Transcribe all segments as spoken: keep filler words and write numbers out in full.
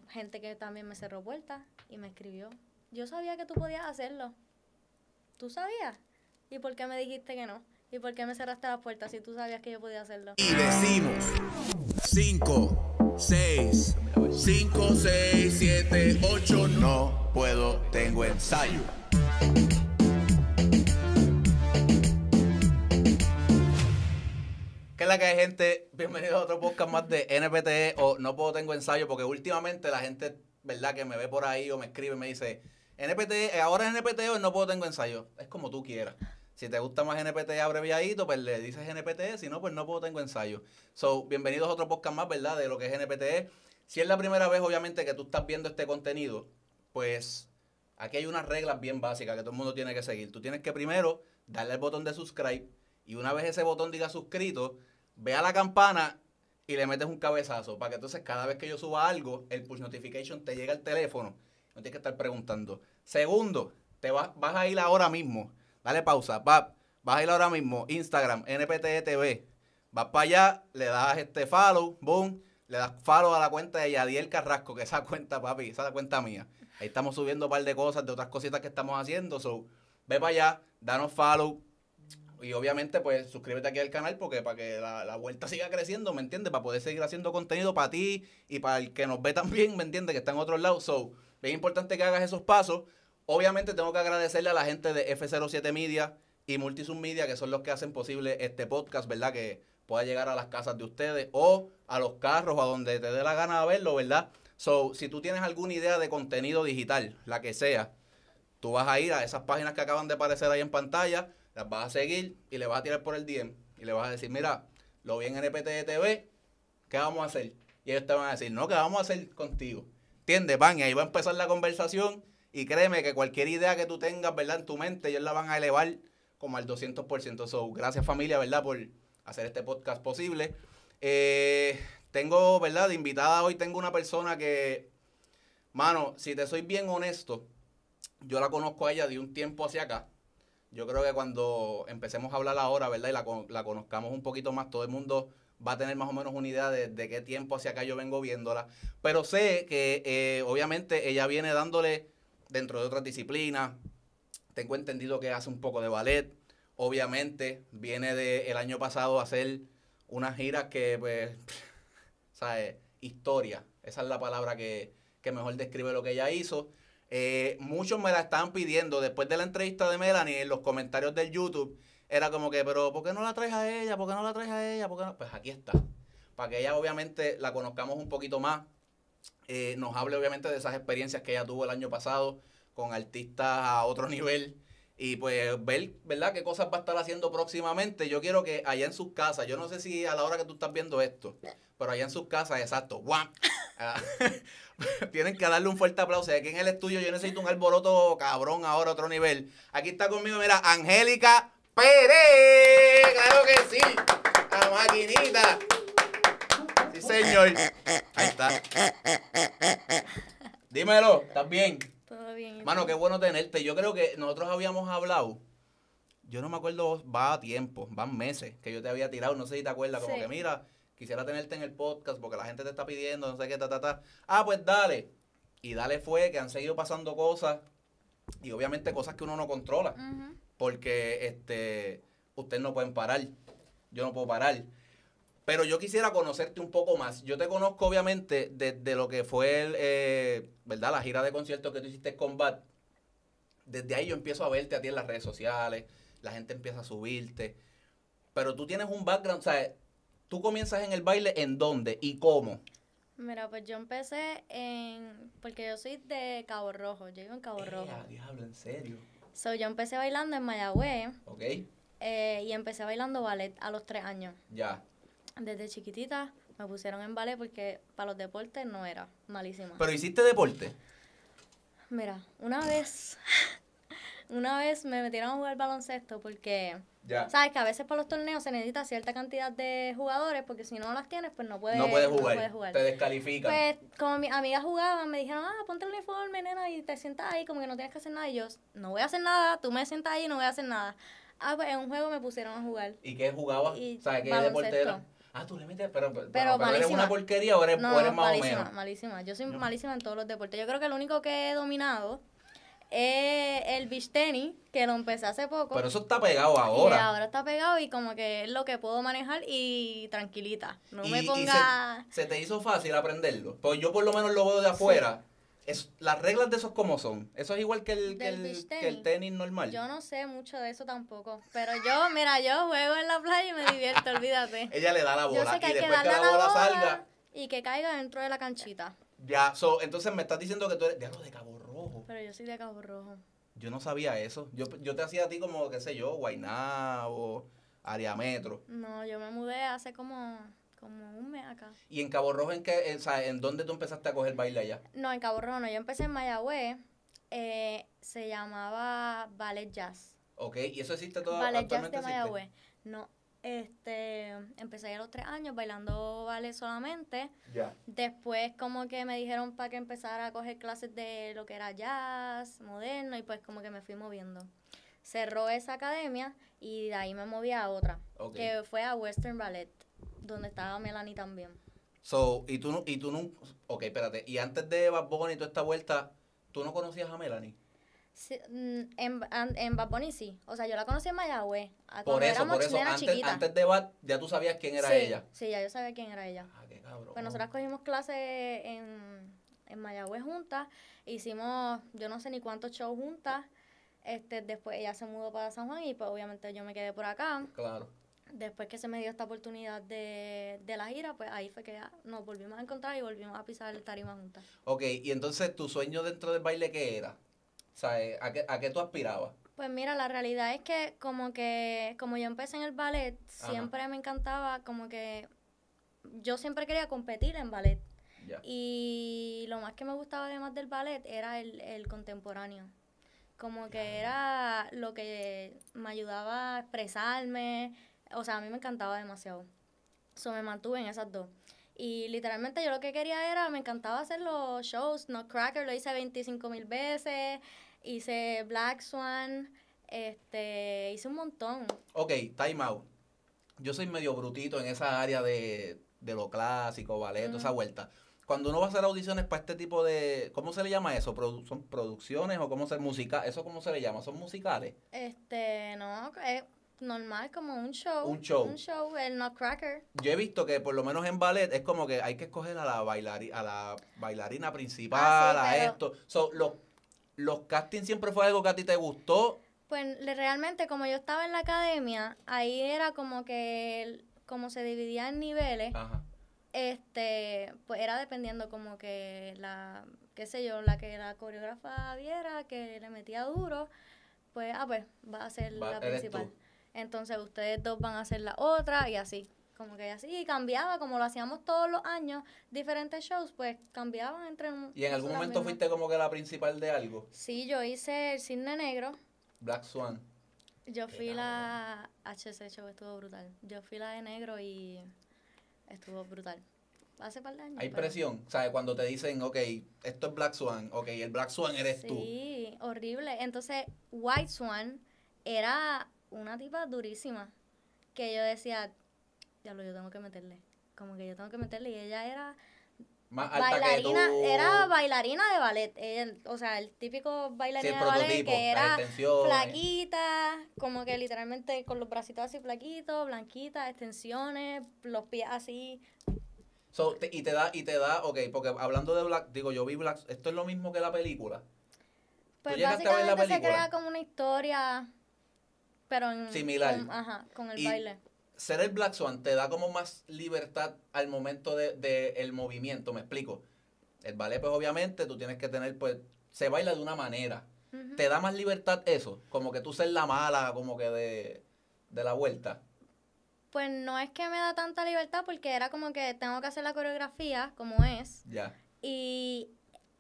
gente que también me cerró puertas y me escribió. Yo sabía que tú podías hacerlo. ¿Tú sabías? ¿Y por qué me dijiste que no? ¿Y por qué me cerraste las puertas si tú sabías que yo podía hacerlo? Y decimos cinco, seis, cinco, seis, siete, ocho, no puedo, tengo ensayo. ¿Qué es la que hay, gente? Bienvenidos a otro podcast más de N P T E o No Puedo Tengo Ensayo, porque últimamente la gente, ¿verdad?, que me ve por ahí o me escribe y me dice N P T E, ahora es N P T E o No Puedo Tengo Ensayo. Es como tú quieras. Si te gusta más N P T E abreviadito, pues le dices N P T E, si no, pues No Puedo Tengo Ensayo. So, bienvenidos a otro podcast más, ¿verdad?, de lo que es N P T E. Si es la primera vez, obviamente, que tú estás viendo este contenido, pues aquí hay unas reglas bien básicas que todo el mundo tiene que seguir. Tú tienes que primero darle al botón de subscribe y una vez ese botón diga suscrito, ve a la campana y le metes un cabezazo para que entonces cada vez que yo suba algo, el push notification te llegue al teléfono. No tienes que estar preguntando. Segundo, te vas, vas a ir ahora mismo. Dale pausa. Va, vas a ir ahora mismo. Instagram, N P T E T V. Vas para allá, le das este follow, boom. Le das follow a la cuenta de Yadiel Carrasco, que esa cuenta, papi, esa es la cuenta mía. Ahí estamos subiendo un par de cosas, de otras cositas que estamos haciendo. So, ve para allá, danos follow. Y obviamente, pues, suscríbete aquí al canal porque para que la, la vuelta siga creciendo, ¿me entiendes? Para poder seguir haciendo contenido para ti y para el que nos ve también, ¿me entiendes? Que está en otros lados. So, bien importante que hagas esos pasos. Obviamente tengo que agradecerle a la gente de F cero siete Media y Multisub Media, que son los que hacen posible este podcast, ¿verdad? Que pueda llegar a las casas de ustedes o a los carros o a donde te dé la gana de verlo, ¿verdad? So, si tú tienes alguna idea de contenido digital, la que sea, tú vas a ir a esas páginas que acaban de aparecer ahí en pantalla, las vas a seguir y le vas a tirar por el D M y le vas a decir, mira, lo vi en N P T E T V, ¿qué vamos a hacer? Y ellos te van a decir, no, ¿qué vamos a hacer contigo? ¿Entiendes? Van y ahí va a empezar la conversación y créeme que cualquier idea que tú tengas, ¿verdad?, en tu mente, ellos la van a elevar como al doscientos por ciento. So, gracias, familia, ¿verdad?, por hacer este podcast posible. Eh, tengo, ¿verdad?, de invitada hoy tengo una persona que, mano, si te soy bien honesto, yo la conozco a ella de un tiempo hacia acá. Yo creo que cuando empecemos a hablar ahora, ¿verdad?, y la, la conozcamos un poquito más, todo el mundo va a tener más o menos una idea de, de qué tiempo hacia acá yo vengo viéndola. Pero sé que, eh, obviamente, ella viene dándole dentro de otras disciplinas. Tengo entendido que hace un poco de ballet. Obviamente, viene del año pasado a hacer unas giras que, pues, ¿sabes? Historia. Esa es la palabra que, que mejor describe lo que ella hizo. Eh, muchos me la estaban pidiendo después de la entrevista de Melanie en los comentarios del YouTube. Era como que, pero ¿por qué no la traes a ella? ¿Por qué no la traes a ella? ¿Por qué no? Pues aquí está. Para que ella obviamente la conozcamos un poquito más. Eh, nos hable obviamente de esas experiencias que ella tuvo el año pasado con artistas a otro nivel. Y pues ver, ¿verdad?, qué cosas va a estar haciendo próximamente. Yo quiero que allá en sus casas, yo no sé si a la hora que tú estás viendo esto, pero allá en sus casas, exacto, ¡guam! Tienen que darle un fuerte aplauso. Aquí en el estudio yo necesito un alboroto cabrón ahora, otro nivel. Aquí está conmigo, mira, Angélica Pérez. ¡Claro que sí! La maquinita. Sí, señor. Ahí está. Dímelo, ¿estás bien? Todo bien. Mano, qué bueno tenerte. Yo creo que nosotros habíamos hablado, yo no me acuerdo, va a tiempo, van meses que yo te había tirado, no sé si te acuerdas, como Sí. que mira, quisiera tenerte en el podcast porque la gente te está pidiendo, no sé qué, ta, ta, ta. Ah, pues dale. Y dale fue, que han seguido pasando cosas y obviamente cosas que uno no controla. Uh-huh. Porque este, ustedes no pueden parar, yo no puedo parar. Pero yo quisiera conocerte un poco más. Yo te conozco obviamente desde lo que fue, el, eh, ¿verdad?, la gira de conciertos que tú hiciste con Bad. Desde ahí yo empiezo a verte a ti en las redes sociales, la gente empieza a subirte. Pero tú tienes un background, o sea, tú comienzas en el baile, ¿en dónde y cómo? Mira, pues yo empecé en... Porque yo soy de Cabo Rojo, yo vivo en Cabo Eh, Rojo. a diablo, ¿en serio? So, yo empecé bailando en Mayagüez. Ok. Eh, y empecé bailando ballet a los tres años. Ya. Desde chiquitita me pusieron en ballet porque para los deportes no era, malísima. ¿Pero hiciste deporte? Mira, una vez, una vez me metieron a jugar baloncesto porque, ya, sabes que a veces para los torneos se necesita cierta cantidad de jugadores porque si no las tienes, pues no puedes, no puedes jugar, no puedes jugar. Te descalifican. Pues como mis amigas jugaban, me dijeron, ah, ponte el uniforme, nena, y te sientas ahí como que no tienes que hacer nada. Y yo, no voy a hacer nada, tú me sientas ahí y no voy a hacer nada. Ah, pues en un juego me pusieron a jugar. ¿Y qué jugabas? Y ¿Sabes qué baloncesto. deporte era? Ah, tú le metes, pero, pero, Pero pero eres una malísima. porquería o eres, No, o eres más o malísima, menos. malísima. Yo soy No. malísima en todos los deportes. Yo creo que el único que he dominado es el beach tenis, que lo empecé hace poco. Pero eso está pegado Y ahora. ahora está pegado y como que es lo que puedo manejar y tranquilita. No y, me y ponga... se, se te hizo fácil aprenderlo. Pues yo por lo menos lo veo de afuera. Es, las reglas de esos como son. Eso es igual que el, que Del el, beach que el tenis. tenis normal. Yo no sé mucho de eso tampoco. Pero yo, mira, yo juego en la playa y me divierto, olvídate. Ella le da la bola Yo sé que y hay que después que darle la a la bola bola salga, y que caiga dentro de la canchita. ya, so, entonces me estás diciendo que tú eres diablo de Cabo Rojo. Pero yo soy de Cabo Rojo. Yo no sabía eso. Yo, yo te hacía a ti como, qué sé yo, Guaynabo, Área Metro. No, yo me mudé hace como, como un mes acá. ¿Y en Cabo Rojo en qué, o sea, en dónde tú empezaste a coger baile allá? No, en Cabo Rojo no. Yo empecé en Mayagüez. Eh, se llamaba Ballet Jazz. Ok, ¿y eso existe todo Ballet Jazz actualmente? de existe? Mayagüez. No, este, empecé a los tres años bailando ballet solamente. Ya. Después como que me dijeron para que empezara a coger clases de lo que era jazz, moderno, y pues como que me fui moviendo. Cerró esa academia y de ahí me moví a otra, Ok. que fue a Western Ballet, donde estaba Melanie también. So, y tú, no- y tú no, ok, espérate, y antes de Bad Bunny y toda esta vuelta, ¿tú no conocías a Melanie? Sí, mm, en, an- en Bad Bunny sí, o sea, yo la conocí en Mayagüez, a- Por cuando eso, éramos por eso, nenas antes, chiquitas. antes de Bad, ya tú sabías quién era sí, ella. Sí, ya yo sabía quién era ella. Ah, qué cabrón. Pues nosotras cogimos clases en, en Mayagüez juntas, hicimos yo no sé ni cuántos shows juntas, este después ella se mudó para San Juan y pues obviamente yo me quedé por acá. Claro. Después que se me dio esta oportunidad de, de la gira, pues ahí fue que ya nos volvimos a encontrar y volvimos a pisar el tarima juntas. Ok, y entonces tu sueño dentro del baile, ¿qué era? O sea, eh, ¿a qué, a qué tú aspirabas? Pues mira, la realidad es que como que como yo empecé en el ballet, Ajá. siempre me encantaba como que yo siempre quería competir en ballet. Ya. Y lo más que me gustaba además del ballet era el, el contemporáneo. Como que era lo que me ayudaba a expresarme. O sea, a mí me encantaba demasiado. So, me mantuve en esas dos. Y literalmente yo lo que quería era, me encantaba hacer los shows. Nutcracker lo hice veinticinco mil veces. Hice Black Swan. Este, hice un montón. Ok, time out. Yo soy medio brutito en esa área de, de lo clásico, ballet, toda esa Ujú. vuelta. Cuando uno va a hacer audiciones para este tipo de... ¿Cómo se le llama eso? Produ- ¿Son producciones o cómo se música? ¿Eso cómo se le llama? ¿Son musicales? Este, no, es normal como un show. Un show. Un show, el Nutcracker. Yo he visto que por lo menos en ballet es como que hay que escoger a la, bailari a la bailarina principal, Ah, sí, a pero- esto. So, los, los castings siempre fue algo que a ti te gustó. Pues le- realmente como yo estaba en la academia, ahí era como que el- como se dividía en niveles, Ajá. este, pues era dependiendo como que la, qué sé yo, la que la coreógrafa viera que le metía duro, pues ah pues va a ser Va- la eres principal. tú. Entonces ustedes dos van a ser la otra y así. Como que así, y cambiaba, como lo hacíamos todos los años, diferentes shows, pues cambiaban entre un- ¿Y en algún nosotras momento mismas. fuiste como que la principal de algo? Sí, yo hice el Cisne Negro. Black Swan. Yo Qué fui la H C show, estuvo brutal. Yo fui la de negro y estuvo brutal. Hace par de años. Hay pero- presión, ¿sabes? Cuando te dicen, ok, esto es Black Swan, ok, el Black Swan eres tú. Sí, horrible. Entonces, White Swan era una tipa durísima. Que yo decía, diablo, yo tengo que meterle. Como que yo tengo que meterle. Y ella era Más alta bailarina, que tú. era bailarina de ballet. Ella, o sea, el típico Sí, bailarina el de ballet prototipo, que las era extensiones. flaquita, como que literalmente con los bracitos así flaquitos, blanquitas, extensiones, los pies así. So, te- y te da, y te da, ok, porque hablando de Black, digo, yo vi Black, esto es lo mismo que la película. Pues llegaste a ver la básicamente se película? crea como una historia, pero en, Similar. Con, ajá, con el Y- baile. Ser el Black Swan te da como más libertad al momento de, de el movimiento, me explico. El ballet, pues obviamente, tú tienes que tener, pues, se baila de una manera. Ujú. ¿Te da más libertad eso? Como que tú ser la mala, como que de, de la vuelta. Pues no es que me da tanta libertad porque era como que tengo que hacer la coreografía como es. Ya. Y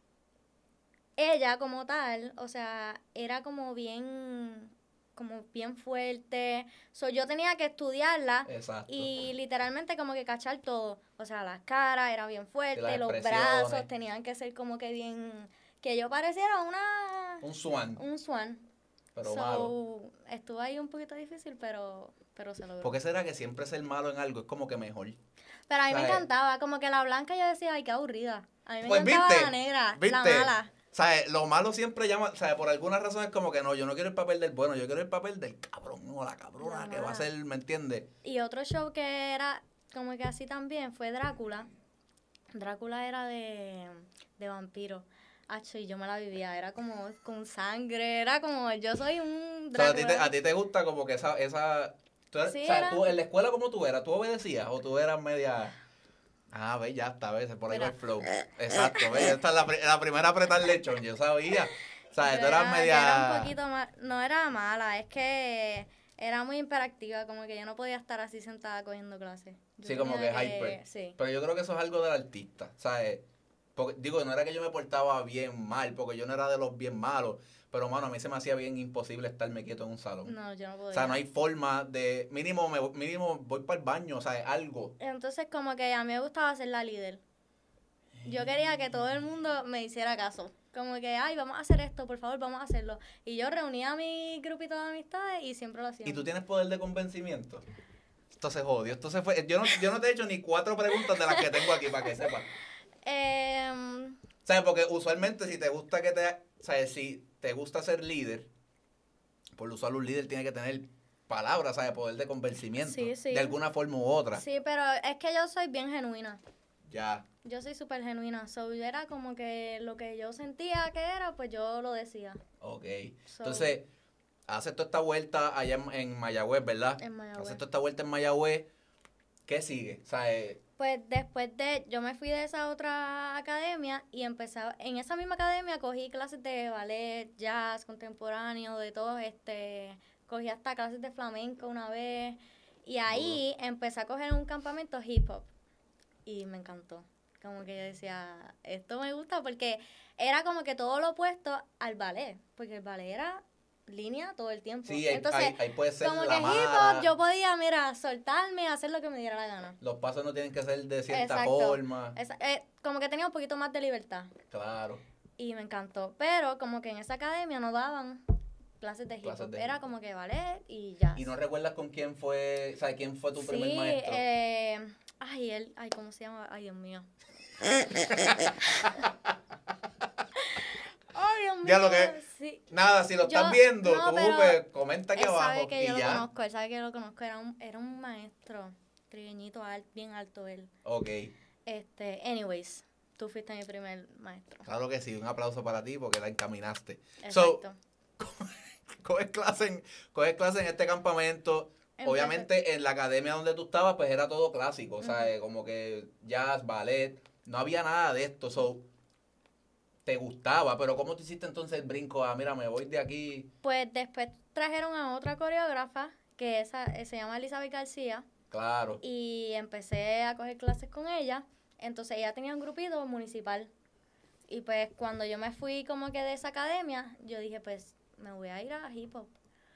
ella como tal, o sea, era como bien, como bien fuerte. So, yo tenía que estudiarla Exacto. y literalmente como que cachar todo. O sea, la cara era bien fuerte, las los expresiones. brazos tenían que ser como que bien, que yo pareciera una, Un swan. un swan. pero so, malo. estuvo ahí un poquito difícil, pero, pero se logró. ¿Por qué será que siempre ser malo en algo es como que mejor? Pero a mí me ¿Sabes? encantaba, como que la blanca yo decía, ay, qué aburrida. A mí me Pues encantaba viste, la negra, viste. la mala. ¿Sabes? Lo malo siempre llama, ¿sabes? Por alguna razón es como que no, yo no quiero el papel del bueno, yo quiero el papel del cabrón o la cabrona La que va a mala. ser, ¿me entiendes? Y otro show que era como que así también fue Drácula. Drácula era de, de vampiro. Acho, y yo me la vivía, era como con sangre, era como, yo soy un O sea, a ti, te, Drácula. a ti te gusta como que esa, esa, tú eres- Sí, o sea, era. tú en la escuela como tú eras, tú obedecías o tú eras media, ah, ve, ya está, ves, por ahí va el Mira, flow. Exacto, ve, esta es la, pri- la primera a apretar lechón, yo sabía. O sea, yo tú eras era, yo era un media, poquito más, no era mala, es que era muy hiperactiva, como que yo no podía estar así sentada cogiendo clases. Yo sí, como que tenía hyper. Sí. Pero yo creo que eso es algo del artista, ¿sabes? Porque, digo, no era que yo me portaba bien mal, porque yo no era de los bien malos, pero, mano, a mí se me hacía bien imposible estarme quieto en un salón. No, yo no O podía. sea, no hay forma de, mínimo, me, mínimo voy para el baño, o sea, algo. Entonces como que a mí me gustaba ser la líder. Yo quería que todo el mundo me hiciera caso. Como que, ay, vamos a hacer esto, por favor, vamos a hacerlo. Y yo reunía a mi grupito de amistades y siempre lo hacíamos. ¿Y tú tienes poder de convencimiento? Esto se jodió, esto se fue. Yo no, yo no te he hecho ni cuatro preguntas de las que tengo aquí para que sepas. Eh, ¿Sabes? Porque usualmente si te gusta que te... ¿Sabes? Si te gusta ser líder, por usual un líder tiene que tener palabras, ¿sabes? Poder de convencimiento. Sí, sí. De alguna forma u otra. sí, pero es que yo soy bien genuina. Ya. Yo soy súper genuina. So, era como que lo que yo sentía que era, pues yo lo decía. Ok. So, Entonces, haces toda esta vuelta allá en, en Mayagüez, ¿verdad? En Mayagüez. Haces toda esta vuelta en Mayagüez. ¿Qué sigue? ¿Sabes? Pues después de, yo me fui de esa otra academia y empecé, a- en esa misma academia cogí clases de ballet, jazz, contemporáneo, de todo, este, cogí hasta clases de flamenco una vez y ahí empecé a coger un campamento hip hop y me encantó. Como que yo decía, esto me gusta porque era como que todo lo opuesto al ballet, porque el ballet era línea todo el tiempo. Sí, ahí, Entonces, ahí, ahí puede ser como la que hip mala. hop yo podía, mira, soltarme, hacer lo que me diera la gana. Los pasos no tienen que ser de cierta Exacto. forma. Esa- eh, como que tenía un poquito más de libertad Claro. y me encantó. Pero como que en esa academia no daban clases de hip Clases hop. de Era hip hop. como que ballet y jazz. ¿Y no recuerdas con quién fue, ¿sabes? ¿Quién fue tu primer Sí, maestro? eh, ay, él, ay, ¿cómo se llama? Ay, Dios mío. Ay, Dios mío. Ya lo que- Sí. Nada, si lo Yo- estás viendo, no, tú pero pues, comenta aquí Él abajo sabe que y yo lo ya. conozco, él sabe que yo lo conozco. Era un, era un maestro, trigueñito, al- bien alto él. Ok, Este, anyways, tú fuiste mi primer maestro. claro que sí, un aplauso para ti porque la encaminaste. So, Exacto. coges clase en, coges clase en este campamento. Empecé- Obviamente en la academia donde tú estabas, pues era todo clásico, o sea, eh, como que jazz, ballet, no había nada de esto, so, te gustaba, pero ¿cómo te hiciste entonces el brinco a, mira, me voy de aquí? Pues después trajeron a otra coreógrafa, que esa, eh, se llama Elizabeth García, Claro, y empecé a coger clases con ella. Entonces ella tenía un grupito municipal. Y pues cuando yo me fui como que de esa academia, yo dije, pues me voy a ir a hip hop.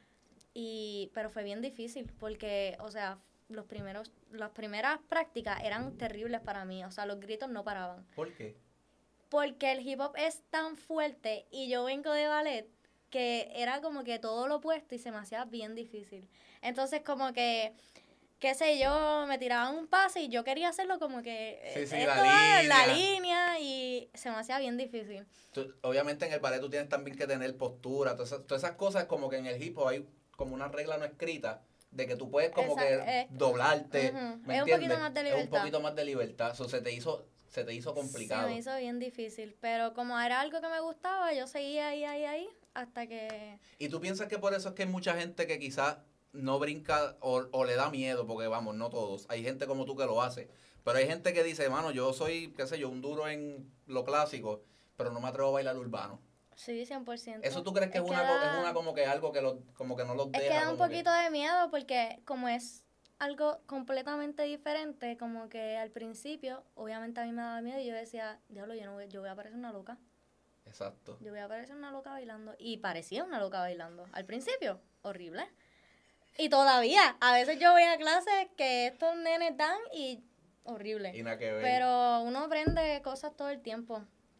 Y, pero fue bien difícil porque, o sea, los primeros, las primeras prácticas eran terribles para mí. O sea, los gritos no paraban. ¿por qué? Porque el hip hop es tan fuerte y yo vengo de ballet que era como que todo lo opuesto y se me hacía bien difícil. Entonces como que, qué sé yo, me tiraban un pase y yo quería hacerlo como que Sí, sí, eh, la esto es la línea. línea y se me hacía bien difícil. Tú- obviamente en el ballet tú tienes también que tener postura, todas esas, todas esas cosas como que en el hip hop hay como una regla no escrita de que tú puedes como Esa- que eh, doblarte, ujú, ¿me es un entiendes? poquito más de Es un libertad. poquito más de libertad, eso se te hizo, se te hizo complicado. Se me hizo bien difícil, pero como era algo que me gustaba, yo seguía ahí, ahí, ahí, hasta que... ¿Y tú piensas que por eso es que hay mucha gente que quizás no brinca o, o le da miedo? Porque vamos, no todos. Hay gente como tú que lo hace. Pero hay gente que dice, mano, yo soy, qué sé yo, un duro en lo clásico, pero no me atrevo a bailar urbano. Sí, cien por ciento. ¿Eso tú crees que es, una, co- da- es una como que algo que, lo, como que no los Es deja? que da un como que- poquito de miedo porque como es algo completamente diferente, como que al principio, obviamente a mí me daba miedo y yo decía, diablo, yo no voy, yo voy a parecer una loca. Exacto. Yo voy a parecer una loca bailando. Y parecía una loca bailando. Al principio, horrible. Y todavía, a veces yo voy a clases que estos nenes dan y horrible. Y nada que ver. Pero uno aprende cosas todo el tiempo.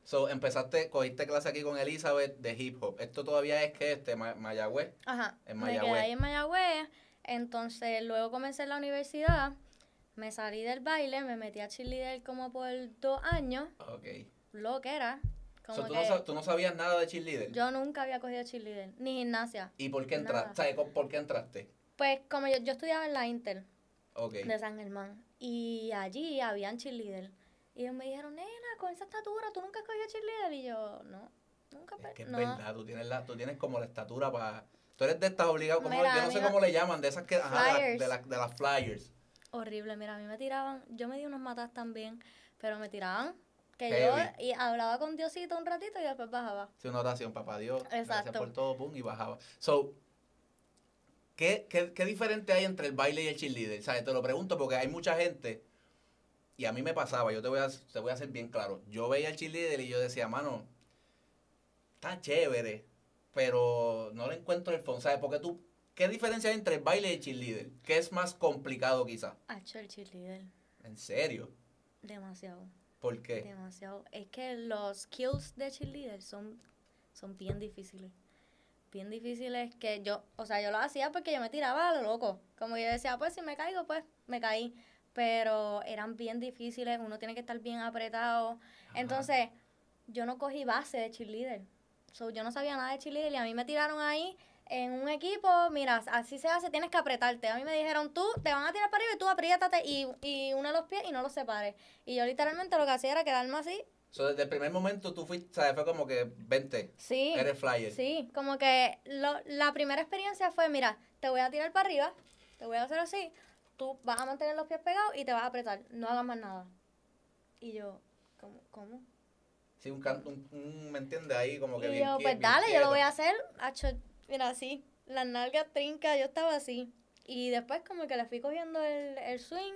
So, empezaste, cogiste clase aquí con Elizabeth de hip hop. Esto todavía es que este, Ma- Mayagüez. Ajá. En Me quedé Mayagüez. ahí en Mayagüez. Entonces, luego comencé en la universidad. Me salí del baile, me metí a cheerleader como por dos años. Ok. Lo que era. Como So, ¿tú, que no, sab- tú no sabías nada de cheerleader? yo nunca había cogido cheerleader, ni gimnasia. ¿Y por qué entraste? Nada. ¿Sabes por qué entraste? Pues como yo, yo estudiaba en la Inter Ok. de San Germán. Y allí habían cheerleader. Y ellos me dijeron, nena, con esa estatura, ¿tú nunca has cogido cheerleader? Y yo, no, nunca. Es que es no. verdad, tú tienes, la, tú tienes como la estatura para... Tú eres de estas obligadas, como, Mira, yo no sé mira, cómo le llaman, de esas que... Ajá, de, flyers. la- de, la- de las flyers. Horrible, mira, a mí me tiraban, yo me di unos matas también, pero me tiraban que Heavy. yo y hablaba con Diosito un ratito y después bajaba. Sí, una oración, papá Dios. Gracias Exacto. por todo, pum, y bajaba. So, ¿qué, qué, qué diferente hay entre el baile y el cheerleader? ¿Sabes? Te lo pregunto porque hay mucha gente, y a mí me pasaba, yo te voy a, te voy a hacer bien claro. Yo veía el cheerleader y yo decía, mano, está chévere, pero no le encuentro el fondo. ¿Sabes? Porque tú, ¿qué diferencia hay entre el baile y el cheerleader? ¿Qué es más complicado quizás? Hacho, el cheerleader, ¿En serio? demasiado, ¿Por qué? demasiado. Es que los skills de cheerleader son, son bien difíciles. Bien difíciles que yo, o sea, yo lo hacía porque yo me tiraba a lo loco. Como yo decía, pues si me caigo, pues me caí. Pero eran bien difíciles, uno tiene que estar bien apretado. Ajá. Entonces, yo no cogí base de cheerleader. So, yo no sabía nada de cheerleader y a mí me tiraron ahí en un equipo, mira, así se hace, tienes que apretarte. A mí me dijeron, tú te van a tirar para arriba y tú apriétate y, y une los pies y no los separes. Y yo literalmente lo que hacía era quedarme así. So, desde el primer momento tú fuiste, ¿sabes? Fue como que, vente, Sí. eres flyer. Sí, como que lo, la primera experiencia fue, mira, te voy a tirar para arriba, te voy a hacer así, tú vas a mantener los pies pegados y te vas a apretar, no hagas más nada. Y yo, ¿cómo? ¿Cómo? Sí, un canto, un, un, ¿me entiendes? Ahí como que Y bien yo, quie- pues bien dale, yo lo voy quieta. a hacer, hacho, mira, así, las nalgas trincas, yo estaba así. Y después como que le fui cogiendo el, el swing,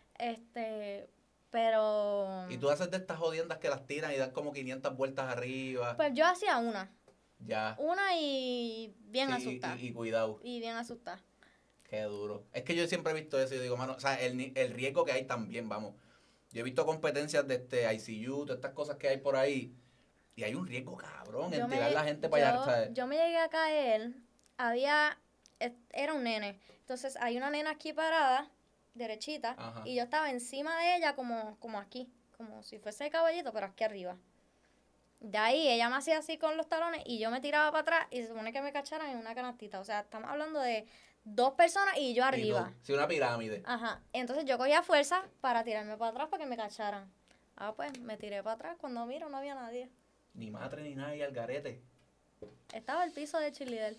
este, pero... Y tú haces de estas jodiendas que las tiran y dan como quinientas vueltas arriba. Pues yo hacía una, Ya. una y bien Sí, y- asustada. y, y cuidado. Y bien asustada. Qué duro. Es que yo siempre he visto eso y digo, mano, o sea, el, ni- el riesgo que hay también, vamos. Yo he visto competencias de este I C U, todas estas cosas que hay por ahí. Y hay un riesgo cabrón en Yo me- tirar la gente para allá, yo- ¿sabes? Yo me llegué a caer, había, es- era un nene, entonces hay una nena aquí parada, derechita, Ajá. y yo estaba encima de ella como, como aquí, como si fuese caballito, pero aquí arriba. De ahí ella me hacía así con los talones y yo me tiraba para atrás y se supone que me cacharan en una canastita. O sea, estamos hablando de dos personas y yo Y arriba. tú, sí, una pirámide. Ajá. Entonces yo cogía fuerza para tirarme para atrás para que me cacharan. Ah, pues me tiré para atrás. Cuando miro no había nadie. Ni madre ni nadie al garete. Estaba el piso de cheerleader.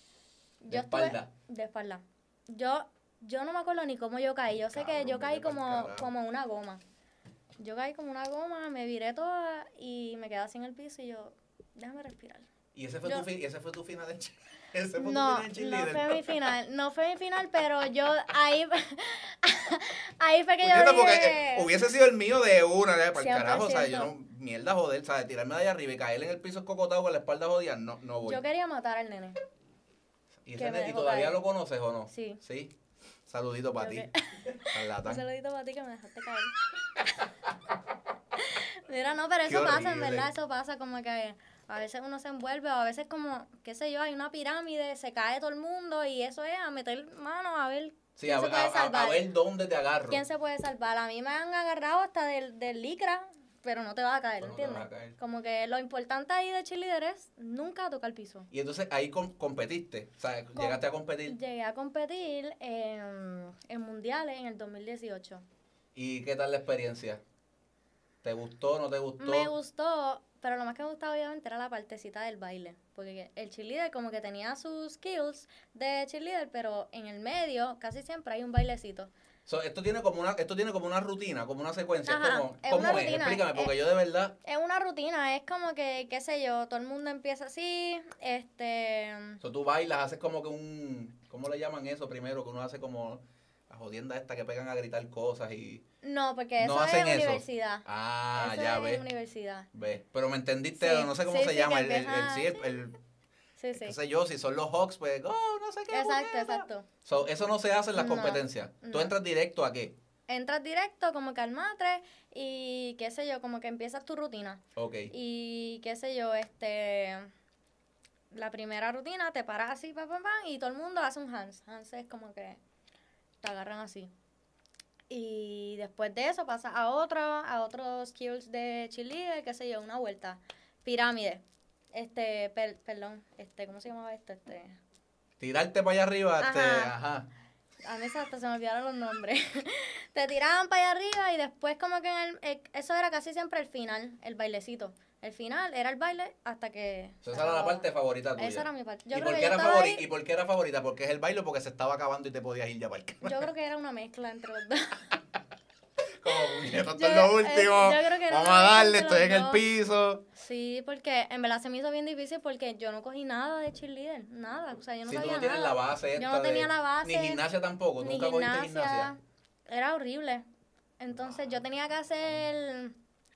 De estuve- espalda. De espalda. Yo, yo no me acuerdo ni cómo yo caí. Yo sé que Cabrón, yo caí vete pa'l como, carajo. como una goma. Yo caí como una goma, me viré toda y me quedé así en el piso y yo, déjame respirar. Y ese fue, Yo- tu, fi- y ese fue tu final de ch- ese fue No, tu final de no cheerleader. fue mi final, no fue mi final, pero yo ahí, ahí fue que yo Puñeta, porque dije, eh, hubiese sido el mío de una, ¿sabes? Para el cien por carajo, o sea, yo ciento. no, mierda, joder, ¿sabes? Tirarme de allá arriba y caer en el piso cocotado con la espalda jodida, no, no voy. yo quería matar al nene. ¿Y, que ese me ne- ¿y dejó todavía caer. lo conoces o no? Sí. ¿Sí? Saludito para ti. Yo Un Charlatán. saludito para ti que me dejaste caer. Mira, no, pero Qué eso pasa, en horrible. verdad, eso pasa como que a veces uno se envuelve, o a veces como, qué sé yo, hay una pirámide, se cae todo el mundo y eso es a meter mano a ver Sí, quién a, se puede a- a- salvar. a ver dónde te agarro. ¿Quién se puede salvar? A mí me han agarrado hasta del, del licra, pero no te vas a caer, Pero no te ¿entiendes? vas a caer. Como que lo importante ahí de cheerleader es nunca tocar el piso. Y entonces ahí com- competiste, o sea, Com- llegaste a competir. Llegué a competir en, en mundiales en el dos mil dieciocho. ¿Y qué tal la experiencia? ¿Te gustó, no te gustó? Me gustó, pero lo más que me gustaba obviamente era la partecita del baile. Porque el cheerleader como que tenía sus skills de cheerleader, pero en el medio casi siempre hay un bailecito. So, esto tiene como una esto tiene como una rutina, como una secuencia. Ajá, ¿Cómo, es cómo una es? rutina, Explícame, porque es- yo de verdad... Es una rutina, es como que, qué sé yo, todo el mundo empieza así, este... So, tú bailas, haces como que un... ¿Cómo le llaman eso primero? Que uno hace como la jodienda esta que pegan a gritar cosas y... No, porque No eso hacen es eso. universidad. Ah, eso ya es ves. universidad. Ves. Pero me entendiste, Sí, no sé cómo sí, se sí, llama. que El, el, el- empieza- sí, el, el- Sí, sí. qué sé yo, si son los Hawks, pues, oh, no sé qué. Exacto, puñeta. exacto. So, eso no se hace en las No, competencias. Tú no. entras directo a qué? entras directo como que al matre y qué sé yo, como que empiezas tu rutina. Ok. Y qué sé yo, este... La primera rutina te paras así, pa, pa, pa, y todo el mundo hace un hands. Hands es como que te agarran así. Y después de eso pasas a otro, a otros skills de cheerleader, qué sé yo, una vuelta. Pirámide. Este, per, perdón, este, ¿cómo se llamaba esto? Este... Tirarte para allá arriba, Ajá. este, ajá. A mí hasta se me olvidaron los nombres. Te tiraban para allá arriba y después como que en el, eh, eso era casi siempre el final, el bailecito. El final era el baile hasta que... Esa era la parte favorita tuya. Esa era mi parte. Yo ¿Y, creo por que qué yo era estaba favori- ahí- ¿Y por qué era favorita? Porque es el baile o porque se estaba acabando y te podías ir ya para el carajo. Yo creo que era una mezcla entre los dos. Como, puñeta, esto Yo- es lo eh, último. yo creo que era Vamos una a mezcla darle, entre estoy los en el dos. piso. Sí, porque en verdad se me hizo bien difícil porque yo no cogí nada de cheerleader, nada. O sea, yo no Si tú sabía no tienes nada. la base esta Yo no tenía de- la base. Ni gimnasia tampoco, Ni nunca cogiste gimnasia. gimnasia. Era horrible. Entonces yo tenía que hacer